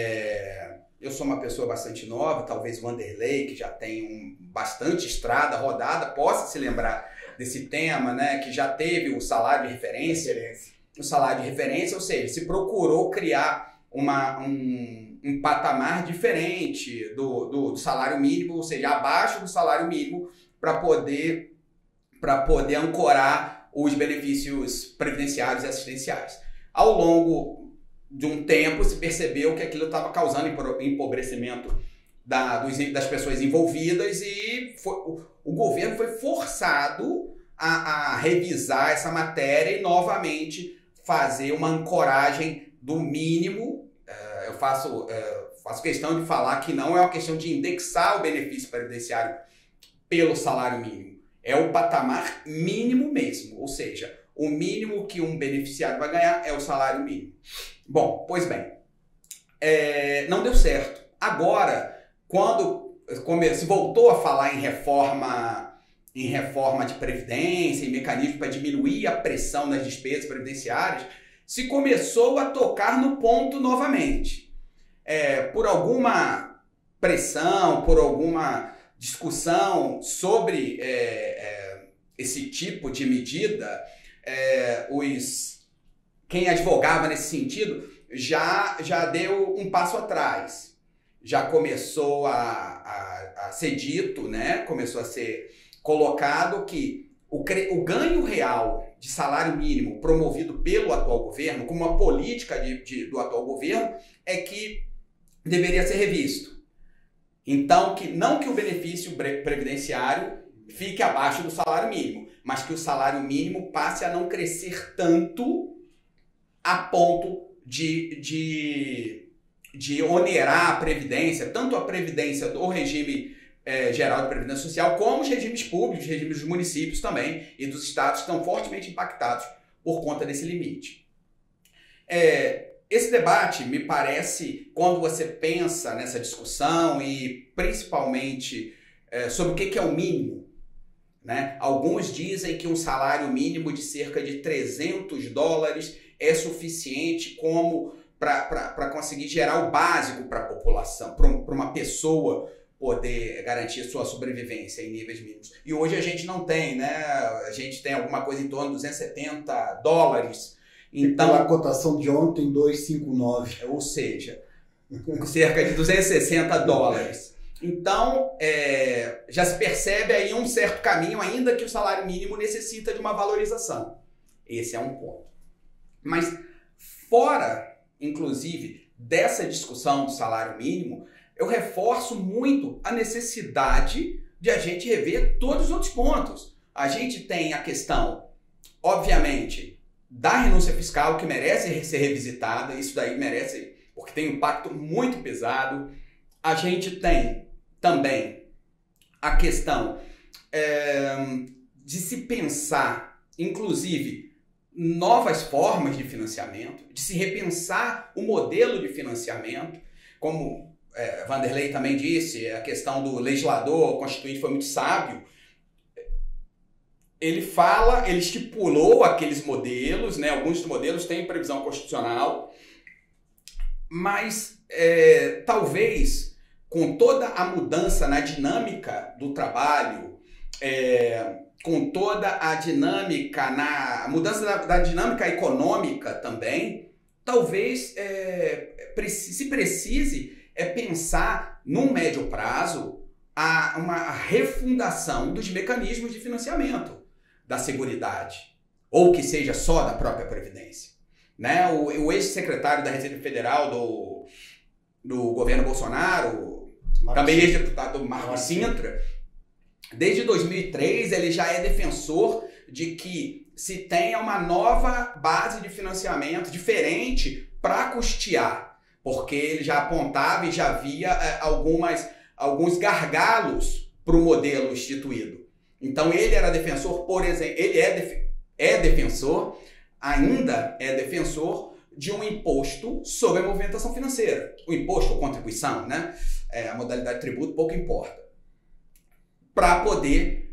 É, eu sou uma pessoa bastante nova, talvez o Vanderlei, que já tem um, bastante estrada rodada, possa se lembrar desse tema, né, que já teve o salário de referência, referência. o salário de referência, ou seja, se procurou criar uma, um, um patamar diferente do, do, do salário mínimo, ou seja, abaixo do salário mínimo, para poder, para poder ancorar os benefícios previdenciários e assistenciais. Ao longo de um tempo, se percebeu que aquilo estava causando empobrecimento da, dos, das pessoas envolvidas e foi, o, o governo foi forçado a, a revisar essa matéria e novamente fazer uma ancoragem do mínimo. Uh, eu faço, uh, faço questão de falar que não é uma questão de indexar o benefício previdenciário pelo salário mínimo. É o patamar mínimo mesmo, ou seja, o mínimo que um beneficiário vai ganhar é o salário mínimo. Bom, pois bem, é, não deu certo. Agora, quando se voltou a falar em reforma, em reforma de previdência, em mecanismo para diminuir a pressão nas despesas previdenciárias, se começou a tocar no ponto novamente. É, por alguma pressão, por alguma discussão sobre é, é, esse tipo de medida, é, os, quem advogava nesse sentido já, já deu um passo atrás. Já começou a, a, a ser dito, né? Começou a ser colocado que o, o ganho real de salário mínimo promovido pelo atual governo, como uma política de, de, do atual governo, é que deveria ser revisto. Então, que, não que o benefício previdenciário fique abaixo do salário mínimo, mas que o salário mínimo passe a não crescer tanto a ponto de, de, de onerar a Previdência, tanto a Previdência do regime é, geral de Previdência Social, como os regimes públicos, os regimes dos municípios também e dos estados que estão fortemente impactados por conta desse limite. É, esse debate me parece, quando você pensa nessa discussão e principalmente é, sobre o que é o mínimo, né? Alguns dizem que um salário mínimo de cerca de trezentos dólares é suficiente como para conseguir gerar o básico para a população, para uma pessoa poder garantir sua sobrevivência em níveis mínimos. E hoje a gente não tem, né? A gente tem alguma coisa em torno de duzentos e setenta dólares. Então, a cotação de ontem, duzentos e cinquenta e nove. Ou seja, cerca de duzentos e sessenta dólares. Então, é, já se percebe aí um certo caminho, ainda que o salário mínimo necessita de uma valorização. Esse é um ponto. Mas fora, inclusive, dessa discussão do salário mínimo, eu reforço muito a necessidade de a gente rever todos os outros pontos. A gente tem a questão, obviamente, da renúncia fiscal, que merece ser revisitada, isso daí merece, porque tem um impacto muito pesado. A gente tem também a questão é, de se pensar, inclusive, novas formas de financiamento, de se repensar o modelo de financiamento, como é, Vanderlei também disse, a questão do legislador constituinte foi muito sábio. Ele fala, ele estipulou aqueles modelos, né? Alguns dos modelos têm previsão constitucional, mas é, talvez com toda a mudança na dinâmica do trabalho, é, com toda a dinâmica, na a mudança da, da dinâmica econômica também, talvez é, se precise é, pensar, num médio prazo, a, uma refundação dos mecanismos de financiamento da Seguridade, ou que seja só da própria Previdência. Né? O, o ex-secretário da Receita Federal do, do governo Bolsonaro, Marcos também ex-deputado Marcos Sintra, desde dois mil e três ele já é defensor de que se tenha uma nova base de financiamento diferente para custear, porque ele já apontava e já via é, algumas, alguns gargalos para o modelo instituído. Então ele era defensor, por exemplo, ele é, def é defensor, ainda é defensor de um imposto sobre a movimentação financeira. O imposto ou contribuição, né? É, a modalidade de tributo pouco importa. Para poder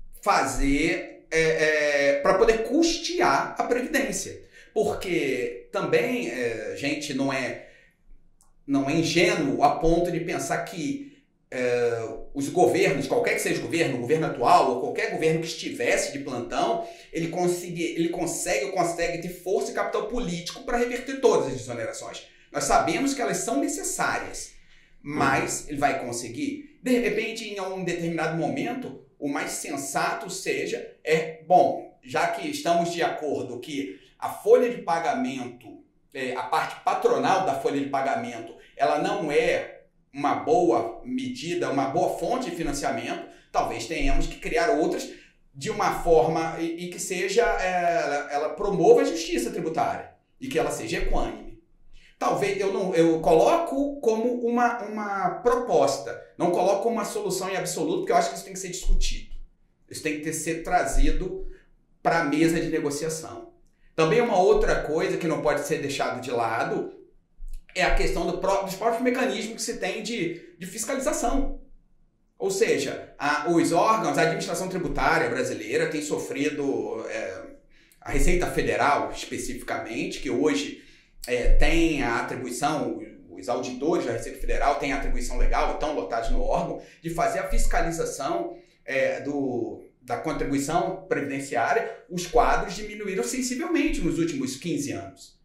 fazer, é, é, para poder custear a Previdência. Porque também, é, gente, não é, não é ingênuo a ponto de pensar que é, os governos, qualquer que seja o governo, o governo atual ou qualquer governo que estivesse de plantão, ele, consiga, ele consegue ou consegue ter força e capital político para reverter todas as desonerações. Nós sabemos que elas são necessárias, mas ele vai conseguir? De repente, em um determinado momento, o mais sensato seja, é, bom, já que estamos de acordo que a folha de pagamento, é, a parte patronal da folha de pagamento, ela não é uma boa medida, uma boa fonte de financiamento, talvez tenhamos que criar outras de uma forma e, e que seja, é, ela, ela promova a justiça tributária e que ela seja equânime. Talvez eu não eu coloco como uma, uma proposta, não coloco como uma solução em absoluto, porque eu acho que isso tem que ser discutido. Isso tem que ter, ser trazido para a mesa de negociação. Também uma outra coisa que não pode ser deixado de lado é a questão do pró dos próprios mecanismos que se tem de, de fiscalização. Ou seja, a, os órgãos, a administração tributária brasileira tem sofrido, é, a Receita Federal especificamente, que hoje é, tem a atribuição, os auditores da Receita Federal têm a atribuição legal, estão lotados no órgão, de fazer a fiscalização é, do, da contribuição previdenciária. Os quadros diminuíram sensivelmente nos últimos quinze anos.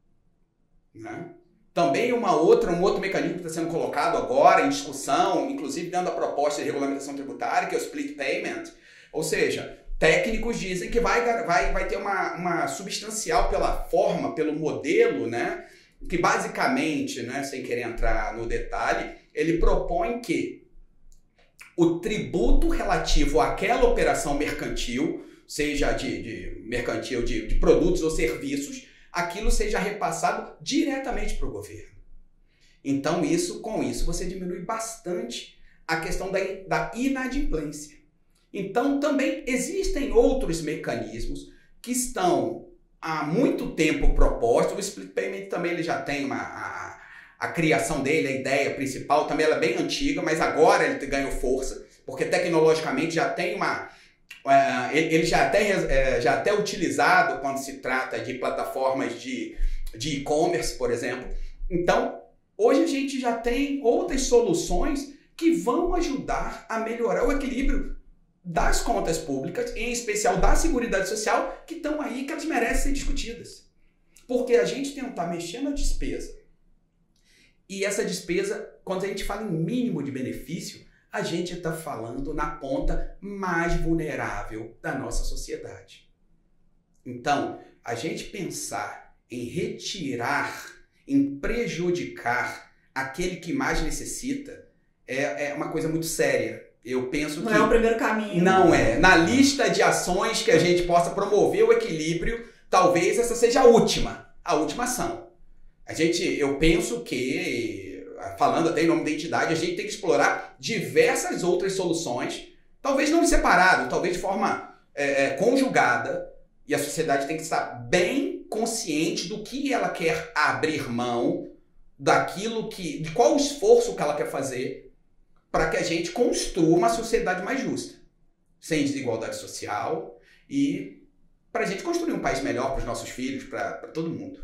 Né? Também uma outra, um outro mecanismo que está sendo colocado agora em discussão, inclusive dentro da proposta de regulamentação tributária, que é o split payment. Ou seja, técnicos dizem que vai, vai, vai ter uma, uma substancial pela forma, pelo modelo, né? Que basicamente, né, sem querer entrar no detalhe, ele propõe que o tributo relativo àquela operação mercantil, seja de, de mercantil de, de produtos ou serviços, aquilo seja repassado diretamente para o governo. Então, isso, com isso, você diminui bastante a questão da, da inadimplência. Então, também existem outros mecanismos que estão há muito tempo propostos. O split payment também ele já tem uma, a, a criação dele, a ideia principal, também ela é bem antiga, mas agora ele ganhou força, porque tecnologicamente já tem uma... Uh, ele já até, uh, já até utilizado quando se trata de plataformas de de e-commerce, por exemplo. Então, hoje a gente já tem outras soluções que vão ajudar a melhorar o equilíbrio das contas públicas, em especial da Seguridade Social, que estão aí, que elas merecem ser discutidas. Porque a gente tentar mexer na despesa, e essa despesa, quando a gente fala em mínimo de benefício, a gente está falando na ponta mais vulnerável da nossa sociedade. Então, a gente pensar em retirar, em prejudicar aquele que mais necessita, é, é uma coisa muito séria. Eu penso não que... Não é o primeiro caminho. Não é. Na lista de ações que a gente possa promover o equilíbrio, talvez essa seja a última, a última ação. A gente, eu penso que, falando até em nome da entidade, a gente tem que explorar diversas outras soluções, talvez não separado, talvez de forma é, é, conjugada, e a sociedade tem que estar bem consciente do que ela quer abrir mão, daquilo que, de qual o esforço que ela quer fazer, para que a gente construa uma sociedade mais justa, sem desigualdade social, e para a gente construir um país melhor para os nossos filhos, para todo mundo.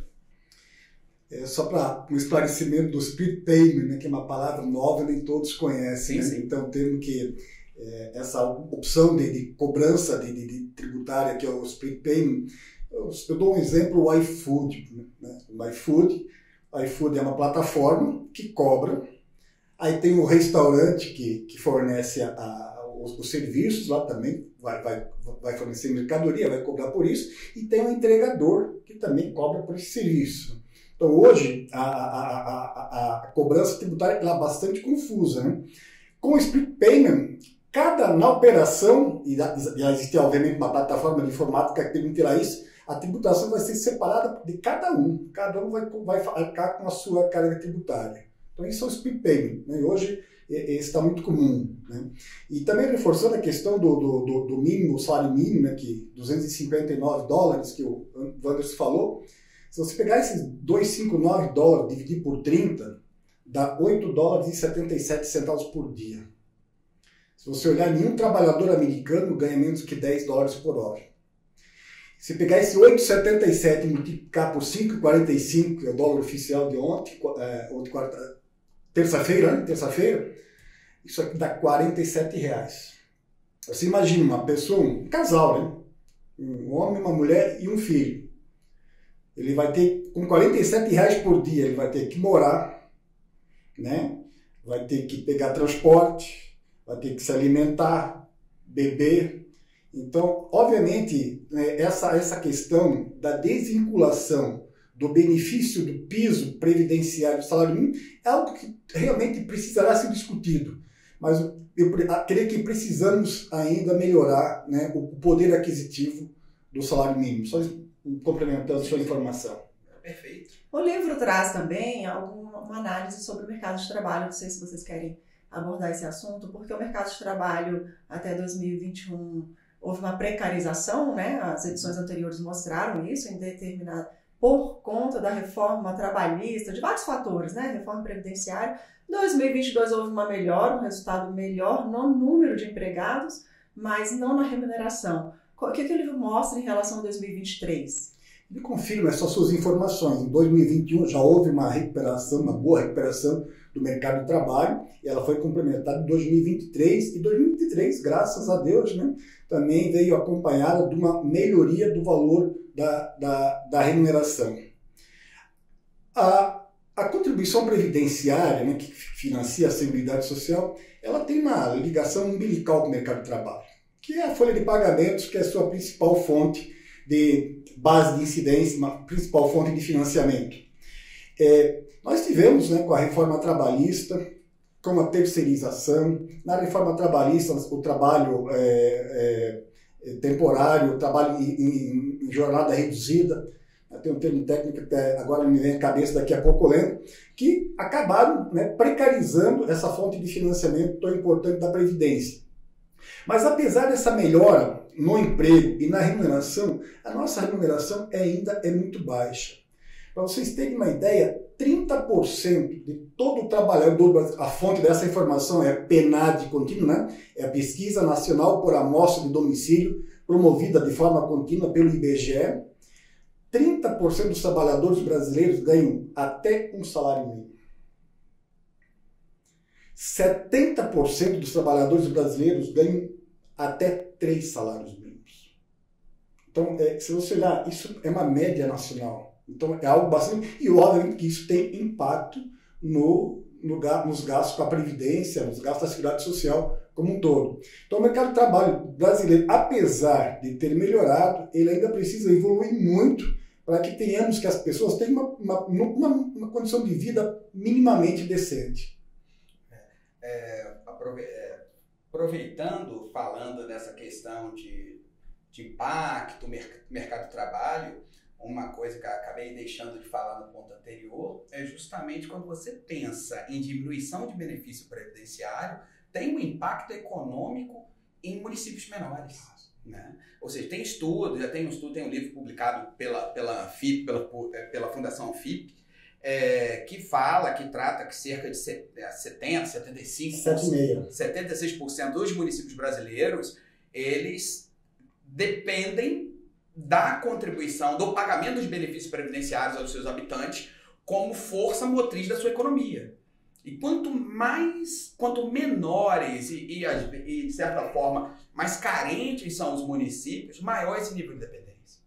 É, só para um esclarecimento do split payment, né, que é uma palavra nova e nem todos conhecem. Sim, né? sim. Então, temos que é, essa opção de, de cobrança de, de, de tributária, que é o split payment, eu, eu dou um exemplo, o iFood. Né? O iFood, o iFood é uma plataforma que cobra. Aí tem o restaurante que, que fornece a, a, os, os serviços, lá também vai, vai, vai fornecer mercadoria, vai cobrar por isso. E tem o entregador, que também cobra por esse serviço. Então, hoje, a, a, a, a cobrança tributária é bastante confusa. Né? Com o split payment, cada, na operação, e já existe, obviamente, uma plataforma de informática que permitirá isso, a tributação vai ser separada de cada um. Cada um vai, vai arcar com a sua carga tributária. Então, isso é o split payment. Né? Hoje, esse está muito comum. Né? E também reforçando a questão do, do, do, do mínimo, salário mínimo, né? Que duzentos e cinquenta e nove dólares, que o Wanderson falou. Se você pegar esses duzentos e cinquenta e nove dólares e dividir por trinta, dá oito dólares e setenta e sete centavos por dia. Se você olhar, nenhum trabalhador americano ganha menos que dez dólares por hora. Se pegar esse oito vírgula setenta e sete e multiplicar por cinco vírgula quarenta e cinco, que é o dólar oficial de ontem, é, ontem quarta, terça-feira, né? Terça-feira, isso aqui dá quarenta e sete reais. Você imagina uma pessoa, um casal, né? Um homem, uma mulher e um filho. Ele vai ter, com quarenta e sete reais por dia, ele vai ter que morar, né? Vai ter que pegar transporte, vai ter que se alimentar, beber. Então, obviamente, né, essa, essa questão da desvinculação do benefício do piso previdenciário do salário mínimo é algo que realmente precisará ser discutido. Mas eu creio que precisamos ainda melhorar, né, o poder aquisitivo do salário mínimo. Só complementando a sua informação. Perfeito. O livro traz também alguma uma análise sobre o mercado de trabalho. Não sei se vocês querem abordar esse assunto, porque o mercado de trabalho até dois mil e vinte e um houve uma precarização, né? As edições anteriores mostraram isso, em determinado, por conta da reforma trabalhista, de vários fatores, né? Reforma previdenciária. Em dois mil e vinte e dois houve uma melhora, um resultado melhor no número de empregados, mas não na remuneração. O que, que o livro mostra em relação a dois mil e vinte e três? Ele confirma essas suas informações. Em dois mil e vinte e um já houve uma recuperação, uma boa recuperação do mercado de trabalho, e ela foi complementada em dois mil e vinte e três, e dois mil e vinte e três, graças a Deus, né, também veio acompanhada de uma melhoria do valor da, da, da remuneração. A, a contribuição previdenciária, né, que financia a Seguridade Social, ela tem uma ligação umbilical com o mercado de trabalho, que é a folha de pagamentos, que é a sua principal fonte de base de incidência, uma principal fonte de financiamento. É, nós tivemos, né, com a reforma trabalhista, com a terceirização, na reforma trabalhista o trabalho é, é, temporário, o trabalho em, em, em jornada reduzida, tem um termo técnico que até agora me vem à cabeça, daqui a pouco eu lembro, que acabaram, né, precarizando essa fonte de financiamento tão importante da Previdência. Mas apesar dessa melhora no emprego e na remuneração, a nossa remuneração ainda é muito baixa. Para vocês terem uma ideia, trinta por cento de todo o trabalhador, a fonte dessa informação é a PNAD contínua, né? É a Pesquisa Nacional por Amostra de Domicílio, promovida de forma contínua pelo I B G E, trinta por cento dos trabalhadores brasileiros ganham até um salário mínimo. setenta por cento dos trabalhadores brasileiros ganham até três salários mínimos. Então, é, se você olhar, isso é uma média nacional. Então, é algo bastante... E, obviamente, que isso tem impacto no, no, nos gastos com a Previdência, nos gastos da Seguridade Social como um todo. Então, o mercado de trabalho brasileiro, apesar de ter melhorado, ele ainda precisa evoluir muito para que tenhamos, que as pessoas tenham uma, uma, uma, uma condição de vida minimamente decente. É, aproveitando, falando dessa questão de, de impacto, merc, mercado de trabalho, uma coisa que eu acabei deixando de falar no ponto anterior é justamente quando você pensa em diminuição de benefício previdenciário, tem um impacto econômico em municípios menores, né? Ou seja, tem estudo, já tem um estudo, tem um livro publicado pela, pela Anfip, pela, pela Fundação Anfip, é, que fala, que trata que cerca de setenta, setenta e cinco por cento, setenta e seis por cento dos municípios brasileiros, eles dependem da contribuição, do pagamento dos benefícios previdenciários aos seus habitantes como força motriz da sua economia. E quanto mais, quanto menores e, e, e, de certa forma, mais carentes são os municípios, maior esse nível de dependência.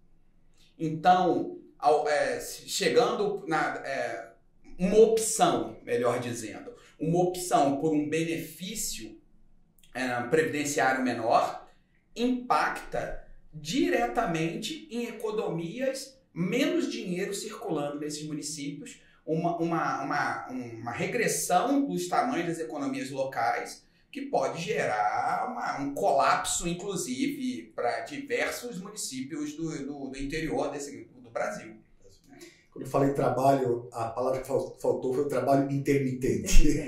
Então, ao, é, chegando na é, uma opção, melhor dizendo, uma opção por um benefício é, previdenciário menor, impacta diretamente em economias, menos dinheiro circulando nesses municípios, uma, uma, uma, uma regressão dos tamanhos das economias locais que pode gerar uma, um colapso, inclusive, para diversos municípios do, do, do interior desse, do Brasil. Quando eu falei trabalho, a palavra que faltou foi o trabalho intermitente.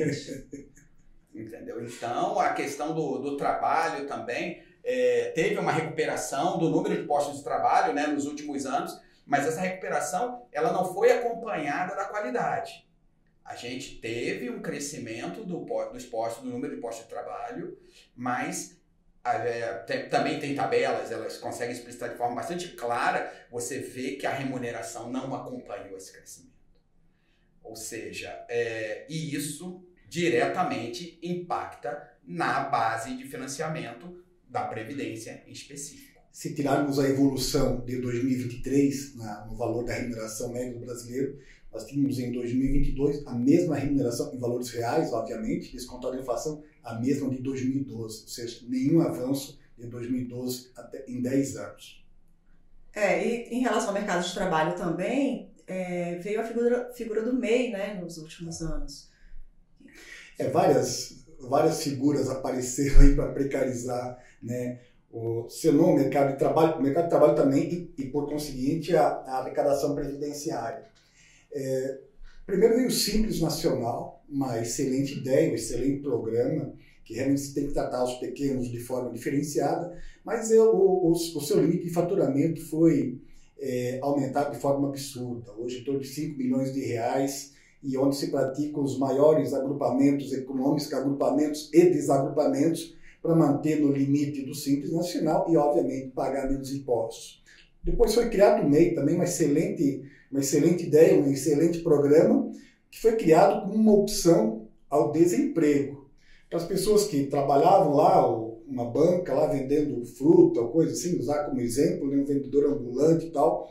Entendeu? Então, a questão do, do trabalho também é, teve uma recuperação do número de postos de trabalho, né, nos últimos anos, mas essa recuperação ela não foi acompanhada da qualidade. A gente teve um crescimento do, dos postos, do número de postos de trabalho, mas é, tem, também tem tabelas, elas conseguem explicitar de forma bastante clara, você vê que a remuneração não acompanhou esse crescimento. Ou seja, é, e isso diretamente impacta na base de financiamento da Previdência em específico. Se tirarmos a evolução de dois mil e vinte e três na, no valor da remuneração média do brasileiro, nós tínhamos em dois mil e vinte e dois a mesma remuneração em valores reais, obviamente, descontado a inflação, a mesma de dois mil e doze, ou seja, nenhum avanço de dois mil e doze até em dez anos. É, e em relação ao mercado de trabalho também, é, veio a figura, figura do M E I, né, nos últimos anos. É, várias, várias figuras apareceram aí para precarizar, né, o seu nome, mercado de trabalho, o mercado de trabalho também e, e por conseguinte, a, a arrecadação previdenciária. É, primeiro veio o Simples Nacional, uma excelente ideia, um excelente programa, que realmente tem que tratar os pequenos de forma diferenciada, mas eu, o, o, o seu limite de faturamento foi é, aumentado de forma absurda. Hoje, em torno de cinco milhões de reais, e onde se praticam os maiores agrupamentos econômicos, agrupamentos e desagrupamentos, para manter no limite do Simples Nacional e, obviamente, pagar menos impostos. Depois foi criado o M E I, também uma excelente, uma excelente ideia, um excelente programa, que foi criado como uma opção ao desemprego. Para as pessoas que trabalhavam lá, uma banca lá vendendo fruta ou coisa assim, usar como exemplo, né, um vendedor ambulante e tal,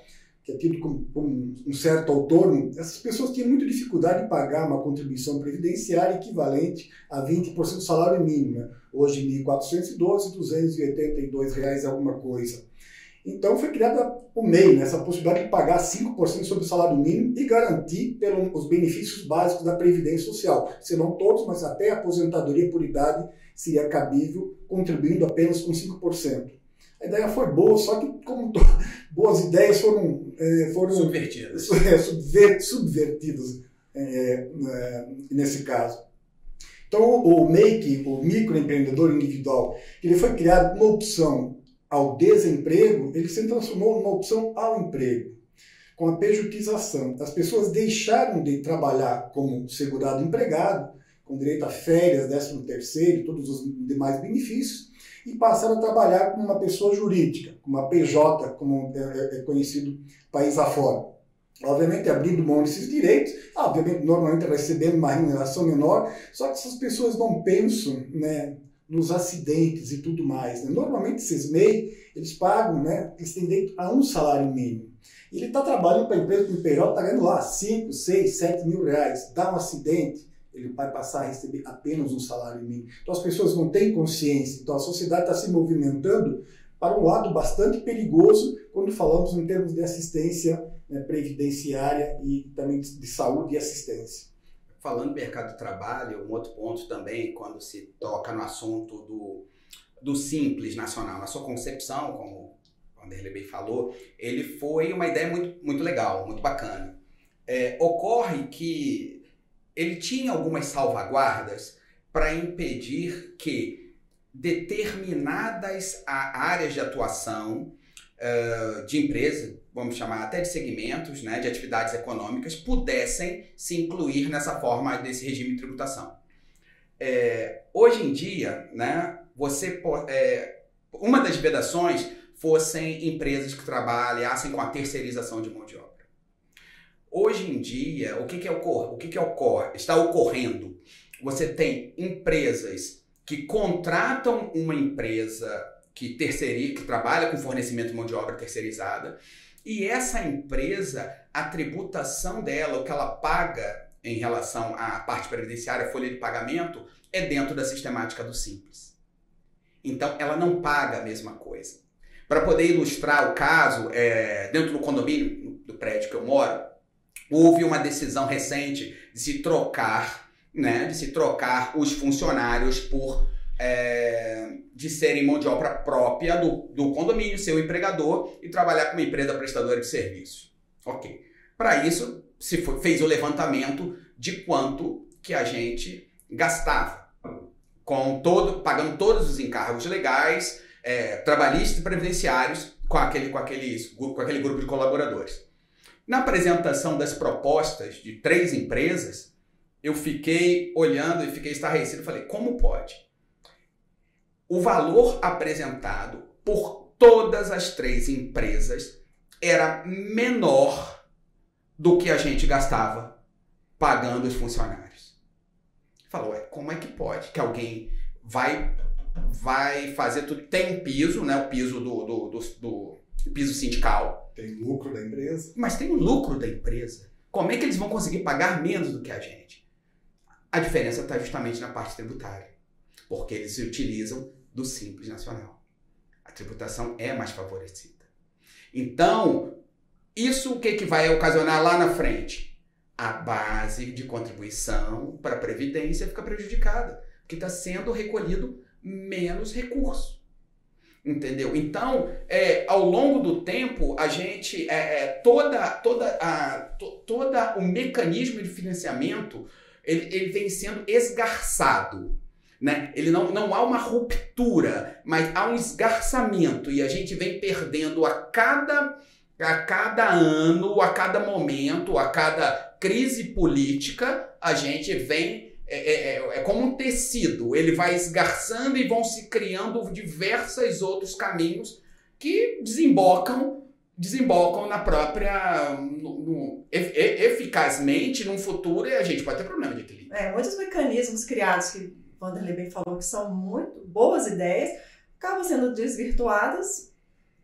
que é tido como, como um certo autônomo, essas pessoas tinham muita dificuldade de pagar uma contribuição previdenciária equivalente a vinte por cento do salário mínimo, né? Hoje mil quatrocentos e doze, duzentos e oitenta e dois reais alguma coisa. Então foi criada o M E I, né, essa possibilidade de pagar cinco por cento sobre o salário mínimo e garantir pelos benefícios básicos da Previdência Social. Se não todos, mas até a aposentadoria por idade seria cabível, contribuindo apenas com cinco por cento. A ideia foi boa, só que como to... boas ideias foram, é, foram subvertidas, é, subver... subvertidas é, é, nesse caso. Então o M E I, o microempreendedor individual, ele foi criado uma opção ao desemprego, ele se transformou numa opção ao emprego, com a pejotização. As pessoas deixaram de trabalhar como segurado empregado, com direito a férias, décimo terceiro e todos os demais benefícios, e passaram a trabalhar como uma pessoa jurídica, como uma P J, como é conhecido país afora. Obviamente abrindo mão desses direitos, obviamente normalmente recebendo uma remuneração menor, só que essas pessoas não pensam, né, nos acidentes e tudo mais, né? Normalmente esses M E I, eles pagam, né, eles têm direito a um salário mínimo. E ele está trabalhando para a empresa com o P J, está ganhando lá cinco, seis, sete mil reais. Dá um acidente, ele vai passar a receber apenas um salário mínimo. Então as pessoas não têm consciência, então a sociedade está se movimentando para um lado bastante perigoso quando falamos em termos de assistência, né, previdenciária e também de saúde e assistência. Falando do mercado de trabalho, um outro ponto também, quando se toca no assunto do, do Simples Nacional, na sua concepção, como o Vanderlei bem falou, ele foi uma ideia muito, muito legal, muito bacana. É, ocorre que ele tinha algumas salvaguardas para impedir que determinadas áreas de atuação uh, de empresa, vamos chamar até de segmentos, né, de atividades econômicas, pudessem se incluir nessa forma desse regime de tributação. É, hoje em dia, né, você é, uma das vedações fossem empresas que trabalhassem com a terceirização de mão de obra. Hoje em dia, o que, que, ocorre, o que, que ocorre, está ocorrendo? Você tem empresas que contratam uma empresa que, terceiriza, que trabalha com fornecimento de mão de obra terceirizada, e essa empresa, a tributação dela, o que ela paga em relação à parte previdenciária, a folha de pagamento, é dentro da sistemática do Simples. Então, ela não paga a mesma coisa. Para poder ilustrar o caso, é, dentro do condomínio, do prédio que eu moro, houve uma decisão recente de se trocar, né, de se trocar os funcionários por... É, de serem mão de obra própria do, do condomínio, ser o empregador e trabalhar com uma empresa prestadora de serviços. Ok. Para isso, se foi, fez o levantamento de quanto que a gente gastava, com todo, pagando todos os encargos legais, é, trabalhistas e previdenciários com aquele, com, aqueles, com aquele grupo de colaboradores. Na apresentação das propostas de três empresas, eu fiquei olhando e fiquei estarrecido. Falei, como pode? O valor apresentado por todas as três empresas era menor do que a gente gastava pagando os funcionários. Falou, ué, como é que pode que alguém vai, vai fazer tudo? Tem um piso, né? O piso do, do, do, do piso sindical. Tem lucro da empresa. Mas tem o lucro da empresa. Como é que eles vão conseguir pagar menos do que a gente? A diferença está justamente na parte tributária. Porque eles se utilizam do Simples Nacional. A tributação é mais favorecida. Então, isso o que, que vai ocasionar lá na frente? A base de contribuição para a Previdência fica prejudicada, porque está sendo recolhido menos recurso. Entendeu? Então, é, ao longo do tempo, a gente, é, é, toda, toda, a, to, toda o mecanismo de financiamento, ele, ele vem sendo esgarçado. Né? Ele não, não há uma ruptura, mas há um esgarçamento e a gente vem perdendo a cada, a cada ano, a cada momento, a cada crise política, a gente vem, é, é, é como um tecido, ele vai esgarçando e vão se criando diversos outros caminhos que desembocam, desembocam na própria, no, no, eficazmente num futuro e a gente pode ter problema de equilíbrio. É, muitos mecanismos criados que o Vanderlei bem falou que são muito boas ideias, acabam sendo desvirtuadas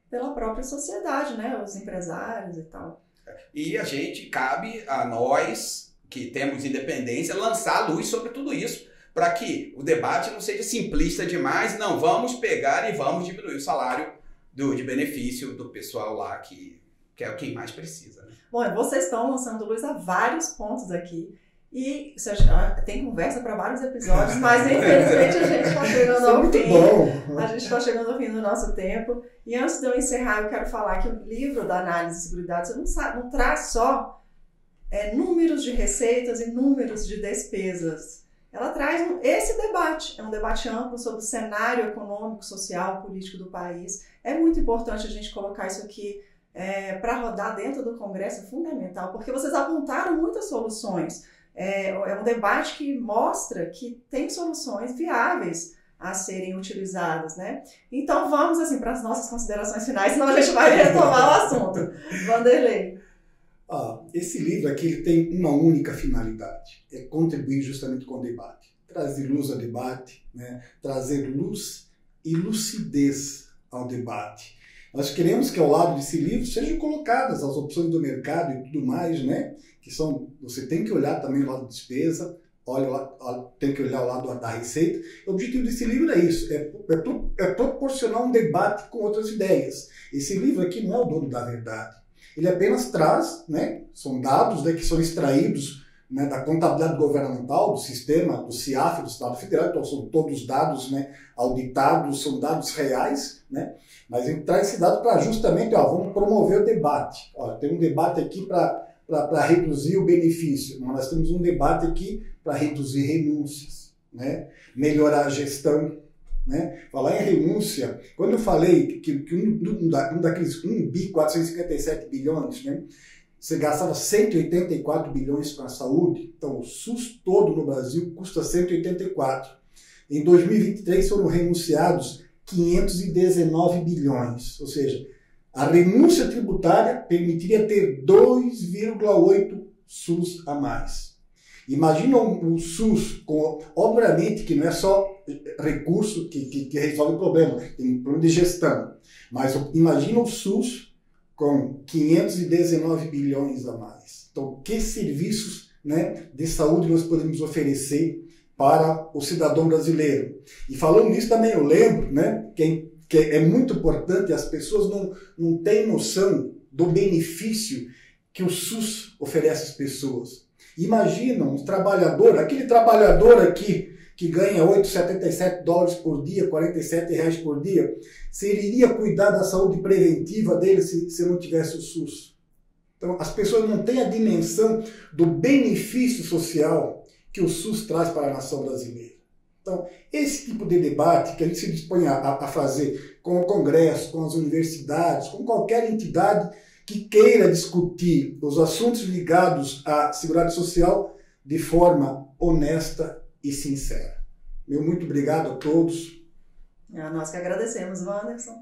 pela própria sociedade, né? Os empresários e tal. E a gente, cabe a nós, que temos independência, lançar a luz sobre tudo isso, para que o debate não seja simplista demais, não, vamos pegar e vamos diminuir o salário do, de benefício do pessoal lá, que, que é quem mais precisa. Né? Bom, vocês estão lançando luz a vários pontos aqui, e já, tem conversa para vários episódios, mas infelizmente a gente está chegando ao fim. Bom. A gente está chegando ao fim do nosso tempo. E antes de eu encerrar, eu quero falar que o livro da análise de seguridade não, sabe, não traz só é, números de receitas e números de despesas. Ela traz um, esse debate, é um debate amplo sobre o cenário econômico, social, político do país. É muito importante a gente colocar isso aqui é, para rodar dentro do Congresso, é fundamental, porque vocês apontaram muitas soluções. É, é um debate que mostra que tem soluções viáveis a serem utilizadas, né? Então vamos assim para as nossas considerações finais, senão a gente vai retomar o assunto. Vanderlei. Ah, esse livro aqui ele tem uma única finalidade, é contribuir justamente com o debate, trazer luz ao debate, né? Trazer luz e lucidez ao debate. Nós queremos que ao lado desse livro sejam colocadas as opções do mercado e tudo mais, né? Que são, você tem que olhar também o lado da despesa, olha, tem que olhar o lado da receita. O objetivo desse livro é isso, é, é, é proporcionar um debate com outras ideias. Esse livro aqui não é o dono da verdade. Ele apenas traz, né, são dados, né, que são extraídos, né, da contabilidade governamental, do sistema, do C I A F, do Estado Federal, então são todos dados, né, auditados, são dados reais, né, mas a gente traz esse dado para justamente, ó, vamos promover o debate. Ó, tem um debate aqui para para reduzir o benefício, mas nós temos um debate aqui para reduzir renúncias, né? Melhorar a gestão. Né? Falar em renúncia, quando eu falei que, que um, um, um daqueles um bi quatrocentos e cinquenta e sete bilhões, né? Você gastava cento e oitenta e quatro bilhões com a saúde, então o SUS todo no Brasil custa cento e oitenta e quatro. Em dois mil e vinte e três foram renunciados quinhentos e dezenove bilhões, ou seja, a renúncia tributária permitiria ter dois vírgula oito SUS a mais. Imagina o SUS, com, obviamente que não é só recurso que, que, que resolve o problema, tem um problema de gestão, mas imagina o SUS com quinhentos e dezenove bilhões a mais. Então, que serviços, né, de saúde nós podemos oferecer para o cidadão brasileiro? E falando nisso também, eu lembro, né, que que é muito importante, as pessoas não, não têm noção do benefício que o SUS oferece às pessoas. Imagina um trabalhador, aquele trabalhador aqui que ganha oito vírgula setenta e sete dólares por dia, quarenta e sete reais por dia, se ele iria cuidar da saúde preventiva dele se, se não tivesse o SUS. Então, as pessoas não têm a dimensão do benefício social que o SUS traz para a nação brasileira. Então, esse tipo de debate que a gente se dispõe a, a fazer com o Congresso, com as universidades, com qualquer entidade que queira discutir os assuntos ligados à seguridade social de forma honesta e sincera. Meu muito obrigado a todos. É, nós que agradecemos, Wanderson.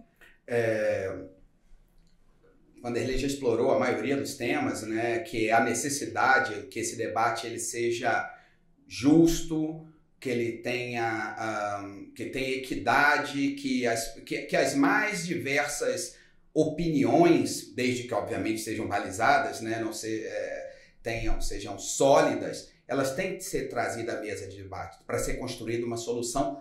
É... Vanderlei já explorou a maioria dos temas, né, que é a necessidade que esse debate ele seja justo, que ele tenha, um, que tenha equidade, que as, que, que as mais diversas opiniões, desde que obviamente sejam balizadas, né, não se, é, tenham, sejam sólidas, elas têm que ser trazidas à mesa de debate para ser construída uma solução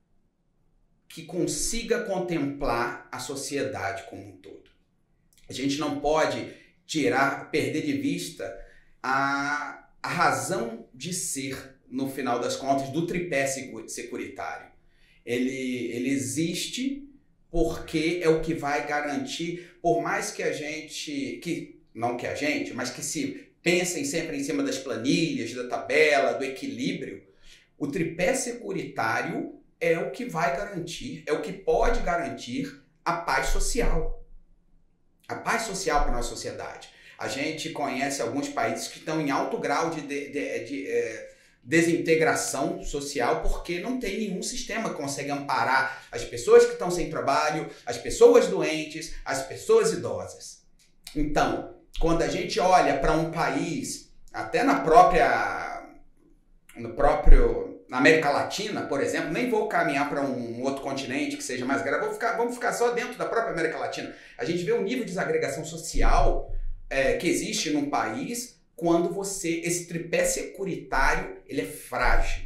que consiga contemplar a sociedade como um todo. A gente não pode tirar, perder de vista a, a razão de ser, no final das contas, do tripé securitário. Ele, ele existe porque é o que vai garantir, por mais que a gente, que, não que a gente, mas que se pensem sempre em cima das planilhas, da tabela, do equilíbrio, o tripé securitário é o que vai garantir, é o que pode garantir a paz social. A paz social para a nossa sociedade. A gente conhece alguns países que estão em alto grau de, de, de, de é, desintegração social porque não tem nenhum sistema que consegue amparar as pessoas que estão sem trabalho, as pessoas doentes, as pessoas idosas. Então, quando a gente olha para um país, até na própria, no próprio na América Latina, por exemplo, nem vou caminhar para um outro continente que seja mais grave, vou ficar, vamos ficar só dentro da própria América Latina. A gente vê o nível de desagregação social é, que existe num país quando você, esse tripé securitário, ele é frágil.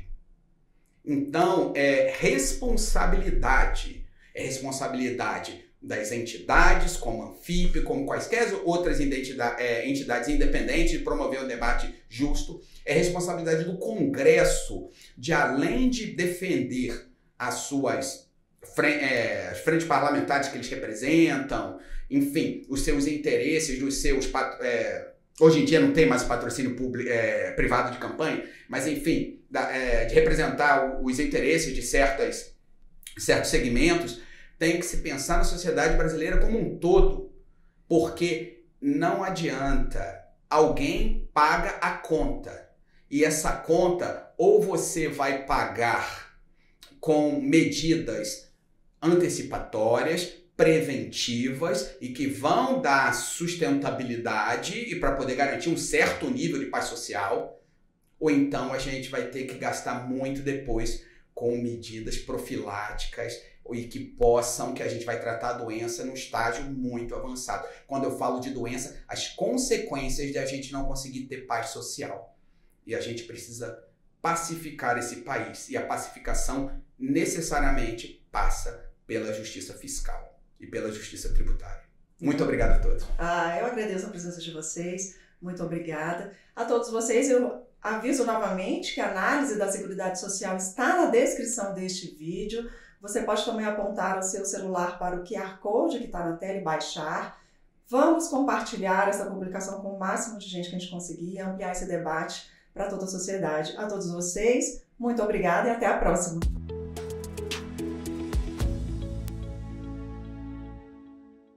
Então, é responsabilidade, é responsabilidade das entidades, como a Anfip, como quaisquer outras entidades, é, entidades independentes de promover um debate justo. É responsabilidade do Congresso de, além de defender as suas frente, é, frentes parlamentares que eles representam, enfim, os seus interesses, dos seus... É, hoje em dia não tem mais patrocínio público, é, privado de campanha, mas enfim, da, é, de representar os interesses de certas, certos segmentos, tem que se pensar na sociedade brasileira como um todo, porque não adianta, alguém paga a conta, e essa conta ou você vai pagar com medidas antecipatórias, preventivas e que vão dar sustentabilidade e para poder garantir um certo nível de paz social, ou então a gente vai ter que gastar muito depois com medidas profiláticas e que possam, que a gente vai tratar a doença num estágio muito avançado. Quando eu falo de doença, as consequências de a gente não conseguir ter paz social. E a gente precisa pacificar esse país. E a pacificação necessariamente passa pela justiça fiscal e pela justiça tributária. Muito obrigado a todos. Ah, eu agradeço a presença de vocês. Muito obrigada. A todos vocês, eu aviso novamente que a análise da Seguridade Social está na descrição deste vídeo. Você pode também apontar o seu celular para o Q R Code que está na tela e baixar. Vamos compartilhar essa publicação com o máximo de gente que a gente conseguir e ampliar esse debate para toda a sociedade. A todos vocês, muito obrigada e até a próxima.